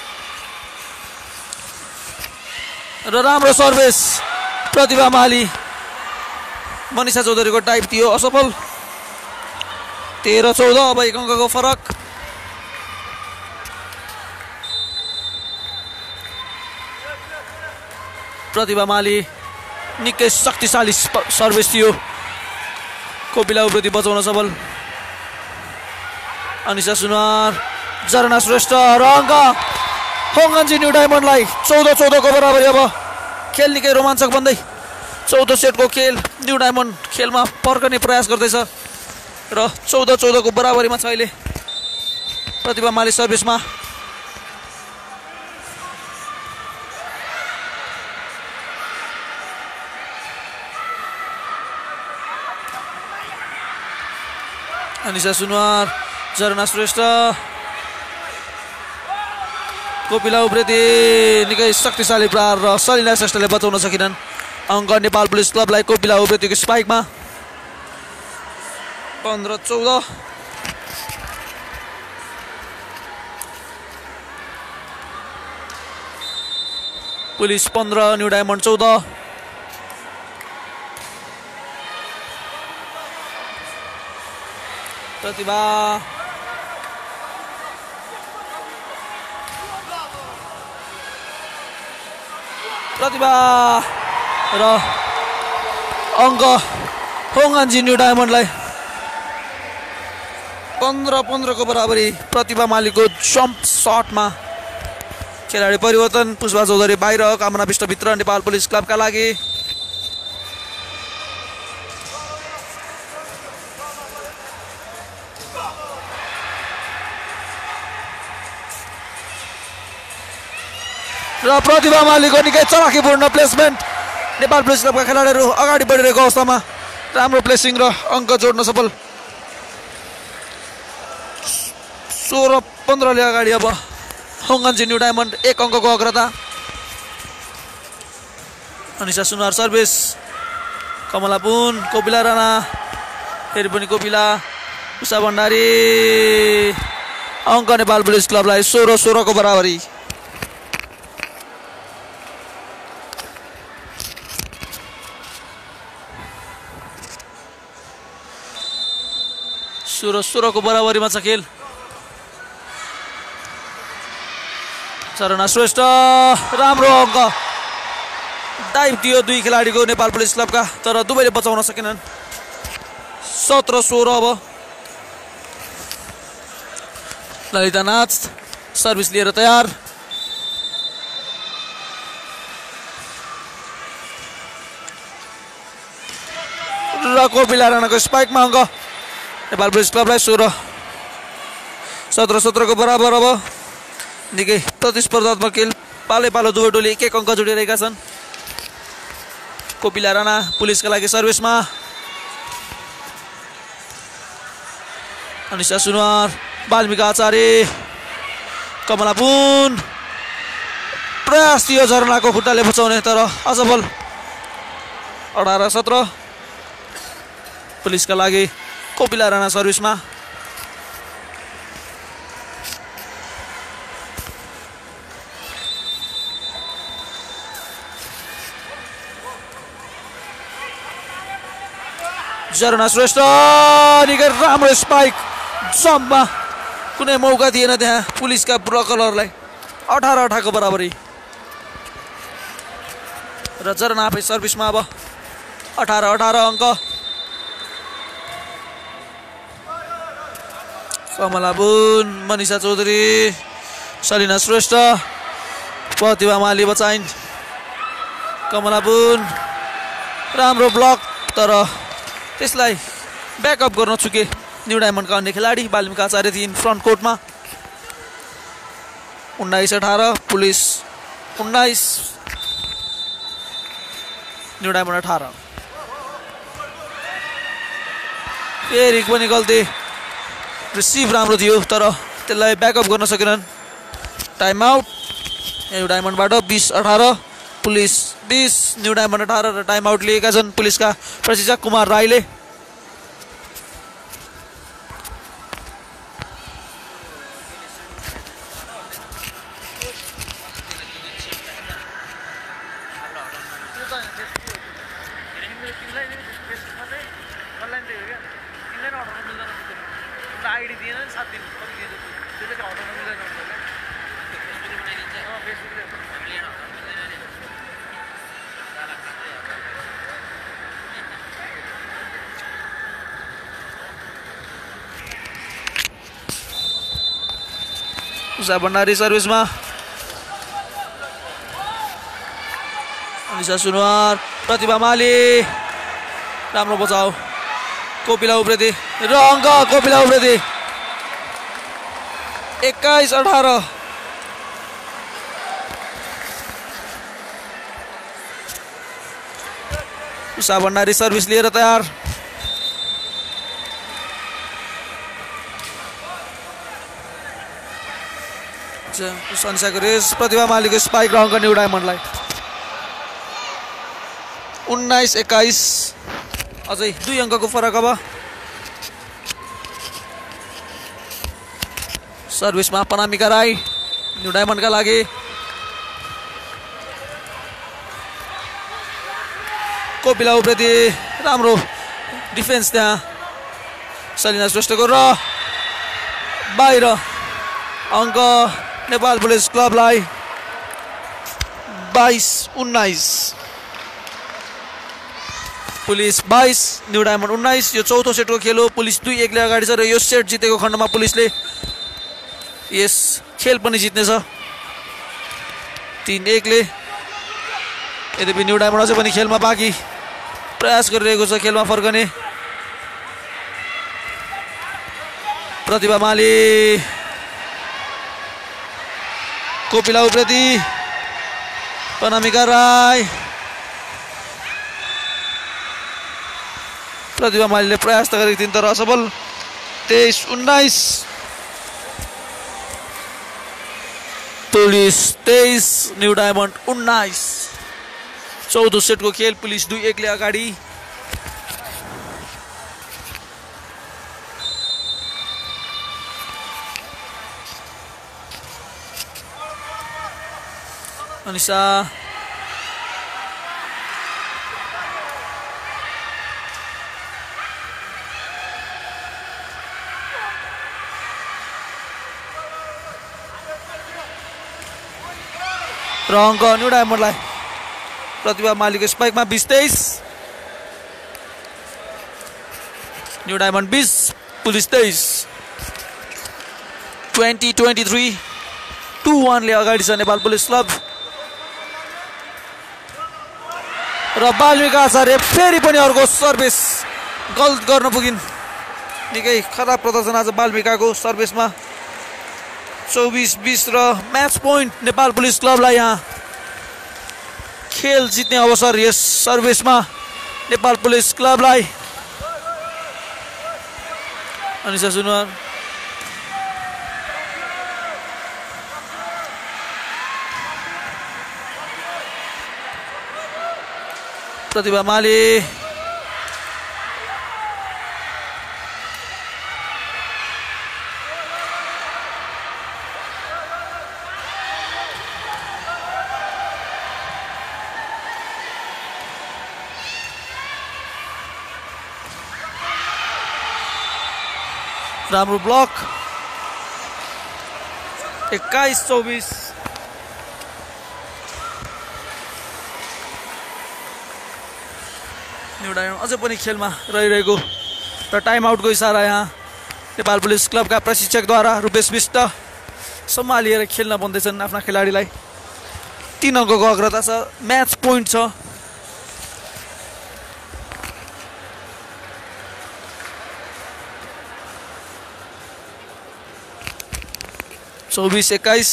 र राम्रो सर्भिस प्रतिभा माली। मनिषा चौधरीको टाइप थियो असफल। तेह्र चौध। अब एक अङ्कको फरक। प्रतिभा माली निकै शक्तिशाली सर्भिस थियो। कोपिला उप्रेती बचाउन सफल। अनिसा सुनवार झरना श्रेष्ठ र अङ्क होङगन्जी न्यू डायमन्डलाई चौध चौधको बराबरी। अब खेल निकै रोमाञ्चक बन्दै चौध सेटको खेल न्यू डायमन्ड खेलमा फर्कने प्रयास गर्दैछ र चौध चौधको बराबरीमा छ अहिले। प्रतिभा माली सर्भिसमा। अनिसा सुनवार झरना श्रेष्ठ कोपिला उप्रेती निकै शक्तिशाली प्रहार र सलिना श्रेष्ठले बचाउन सकेनन्। अङ्क नेपाल पुलिस क्लबलाई कोपिला उप्रेतीको स्पाइकमा पन्ध्र चौध। पुलिस पन्ध्र न्यू डायमन्ड चौध। प्रतिभा प्रतिभा र अङ्क होङगन्जी न्यू डायमन्डलाई पन्ध्र पन्ध्रको बराबरी। प्रतिभा मालीको जम्प सटमा खेलाडी परिवर्तन। पुष्पा चौधरी बाहिर। कामना विष्टभित्र नेपाल पुलिस क्लबका लागि। र प्रतिभा मालीको निकै चलाखीपूर्ण प्लेसमेन्ट। नेपाल पुलिस क्लबका खेलाडीहरू अगाडि बढिरहेको अवस्थामा राम्रो प्लेसिङ र अङ्क जोड्न सफल। सोह्र पन्ध्रले अगाडि अब होङगन्जी न्यू डायमन्ड एक अङ्कको अग्रता। अनिसा सुनवार सर्भिस। कमला पुन कोपिला राणा फेरि पनि कोपिला उषा भण्डारी। अङ्क नेपाल पुलिस क्लबलाई सोह्र सोह्रको बराबरी। सोह्र सोह्रको बराबरीमा छ खेल। झरना श्रेष्ठ राम्रो अङ्क डाइभ दियो दुई खेलाडीको नेपाल पुलिस क्लबका तर दुवैले बचाउन सकेनन्। सत्र सोह्र अब ललिता नाच सर्भिस लिएर तयार। र कोपिला राणाको स्पाइकमा अङ्क नेपाल पुलिस क्लबलाई सोह्र सत्र सत्रको बराबर। अब निकै प्रतिस्पर्धात्मक खेल पालै पालो दुवै टोली एक एक अङ्क जोडिरहेका छन्। कोपिला राणा पुलिसका लागि सर्भिसमा। अनिशा सुनवार वाल्मिका आचार्य कमला पुन प्रयास थियो झरनाको खुट्टाले बचाउने तर असफल। अठार सत्र पुलिसका लागि कोपिला राणा सर्भिसमा। झरना श्रेष्ठ निकै राम्रो स्पाइक जम्पमा कुनै मौका थिएन त्यहाँ पुलिसका ब्लकरहरूलाई। अठार अठारको बराबरी र झरना आफै सर्भिसमा। अब अठार अठार अङ्क। कमला बुन मनिषा चौधरी सलिना श्रेष्ठ प्रतिभा माली बचाइन्। कमला बुन राम्रो ब्लक तर त्यसलाई ब्याकअप गर्न चुके न्यू डायमन्डका अन्य खेलाडी। वाल्मिका आचार्य थिइन् फ्रन्ट कोर्टमा। उन्नाइस अठार पुलिस उन्नाइस न्यू डायमन्ड अठार। फेरि पनि गल्ती रिसिभ राम्रो थियो तर त्यसलाई ब्याकअप गर्न सकेनन्। टाइम आउट न्यू डायमन्डबाट बिस अठार पुलिस बिस न्यू डायमन्ड अठार र टाइम आउट लिएका छन् पुलिसका प्रशिक्षक कुमार राईले। उषा भण्डारी सर्भिसमा। अनिशा सुनवार प्रतिभा माली राम्रो बचाउ। कोपिला उप्रेती र अङ्क कोपिला उप्रेती एक्काइस अठार। उषा भण्डारी सर्भिस लिएर तयार। प्रतिभा मालीको स्पाइक र अङ्क न्यू डायमन्डलाई। उन्नाइस एक्काइस अझै दुई अङ्कको फरक। अब सर्भिसमा पनामिका राई न्यू डायमन्डका लागि। कोपिला उप्रेती राम्रो डिफेन्स त्यहाँ सलिना श्रेष्ठको र बाहिर अङ्क नेपाल पुलिस क्लबलाई बाइस उन्नाइस। पुलिस बाइस न्यू डायमन्ड उन्नाइस। यो चौथो सेटको खेल हो। पुलिस दुई एकले अगाडि छ र यो सेट जितेको खण्डमा पुलिसले यस खेल पनि जित्नेछ तीन एकले। यद्यपि न्यू डायमन्ड अझै पनि खेलमा बाँकी प्रयास गरिरहेको छ खेलमा फर्कने। प्रतिभा माली कोपिला उप्रेती पनामिका राई। प्रतिभा मालीले प्रयास त गरेकी थिइन् तर असफल। तेइस उन्नाइस पुलिस तेइस न्यू डायमन्ड उन्नाइस। चौधो सेटको खेल पुलिस दुई एकले अगाडि। अनिशा र अङ्क न्यू डायमन्डलाई। प्रतिभा मालीको स्पाइकमा बिस तेइस। न्यू डायमन्ड बीस पुलिस तेइस ट्वेन्टी ट्वेन्टी थ्री टू वानले अगाडि छ नेपाल पुलिस क्लब। र बाल्मिका आचार्य फेरि पनि अर्को सर्भिस गलत गर्न पुगिन्। निकै खराब प्रदर्शन आज बाल्मिकाको सर्भिसमा। चौबिस बीस र म्याच पोइन्ट नेपाल पुलिस क्लबलाई। यहाँ खेल जित्ने अवसर यस सर्भिसमा नेपाल पुलिस क्लबलाई। अनिसा सुनवार प्रतिभा माली राम्रो ब्लक। एक्काइस चौबिस न्यू डायमन्ड अझै पनि खेलमा रहिरहेको र टाइम आउटको इसारा यहाँ नेपाल पुलिस क्लबका प्रशिक्षकद्वारा रूपेश विष्ट सम्हालिएर खेल्न भन्दैछन् आफ्ना खेलाडीलाई। तीन अङ्कको अग्रता छ, म्याच पोइन्ट छ। चौबिस एक्काइस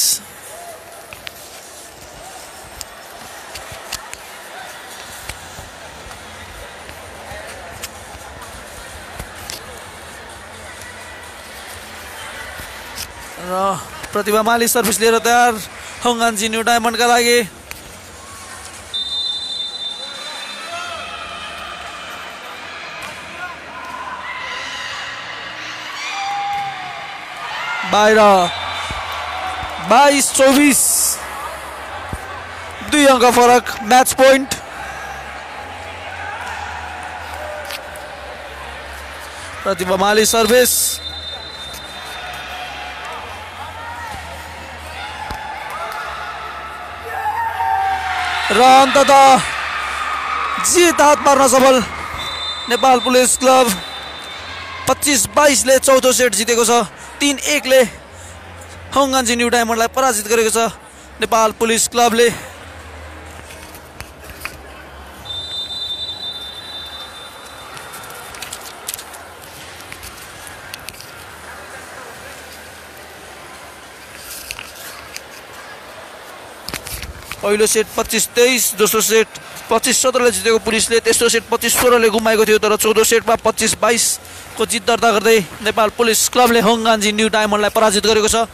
र प्रतिभा माली सर्भिस लिएर तयार हङगान्जी न्यू डायमन्डका लागि। बाहिर बाइस चौबिस दुई अङ्क फरक, match point. Pratibha Mali service र अन्ततः जित हात पार्न सफल नेपाल पुलिस क्लब। पच्चिस बाइसले चौथो सेट जितेको छ। तीन एकले हङगान्जी न्यू डायमन्डलाई पराजित गरेको छ नेपाल पुलिस क्लबले। पहिलो सेट पच्चिस तेइस, दोस्रो सेट पच्चिस सत्रले जितेको पुलिसले, तेस्रो सेट पच्चिस सोह्रले गुमाएको थियो। तर चौधो सेटमा पच्चिस बाइसको जित दर्ता गर्दै नेपाल पुलिस क्लबले हङगान्जी न्यू डायमन्डलाई पराजित गरेको छ।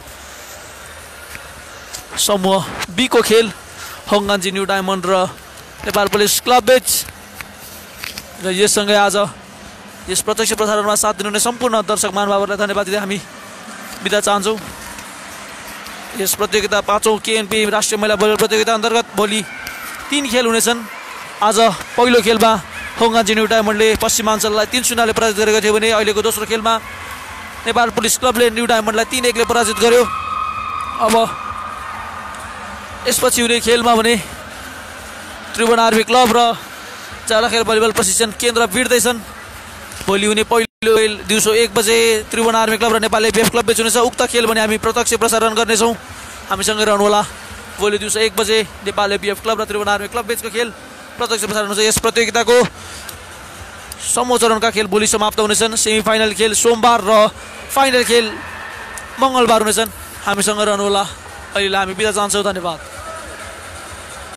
समूह बी को खेल हङगान्जी न्यू डायमन्ड र नेपाल पुलिस क्लब बीच। र यससँगै आज यस प्रत्यक्ष प्रसारणमा साथ दिनुहुने सम्पूर्ण दर्शक महानुभावहरूलाई धन्यवाद दिँदै हामी बिदा चाहन्छौँ। यस प्रतियोगिता पाँचौं केएनपी राष्ट्रिय महिला भलिबल प्रतियोगिता अन्तर्गत भोलि तीन खेल हुनेछन्। आज पहिलो खेलमा हङगान्जी न्यू डायमन्डले पश्चिमाञ्चललाई तीन शून्यले पराजित गरेको थियो भने अहिलेको दोस्रो खेलमा नेपाल पुलिस क्लबले न्यू डायमन्डलाई तीन एकले पराजित गर्यो। अब यसपछि हुने खेलमा भने त्रिभुवन आर्मी क्लब र जालाखेल भलिबल प्रशिक्षण केन्द्र भिड्दैछन्। भोलि हुने पहिलो खेल दिउँसो एक बजे त्रिभुवन आर्मी क्लब र नेपाल एपिएफ क्लब बीच हुनेछ। उक्त खेल भने हामी प्रत्यक्ष प्रसारण गर्नेछौँ, हामीसँगै रहनुहोला। भोलि दिउँसो एक बजे नेपाल एपिएफ क्लब र त्रिभुवन आर्मी क्लब बीचको खेल प्रत्यक्ष प्रसारण हुन्छ। यस प्रतियोगिताको समूह चरणका खेल भोलि समाप्त हुनेछन्। सेमी फाइनल खेल सोमबार र फाइनल खेल मङ्गलबार हुनेछन्। हामीसँग रहनुहोला। अहिले हामी बिदा चाहन्छौँ। धन्यवाद।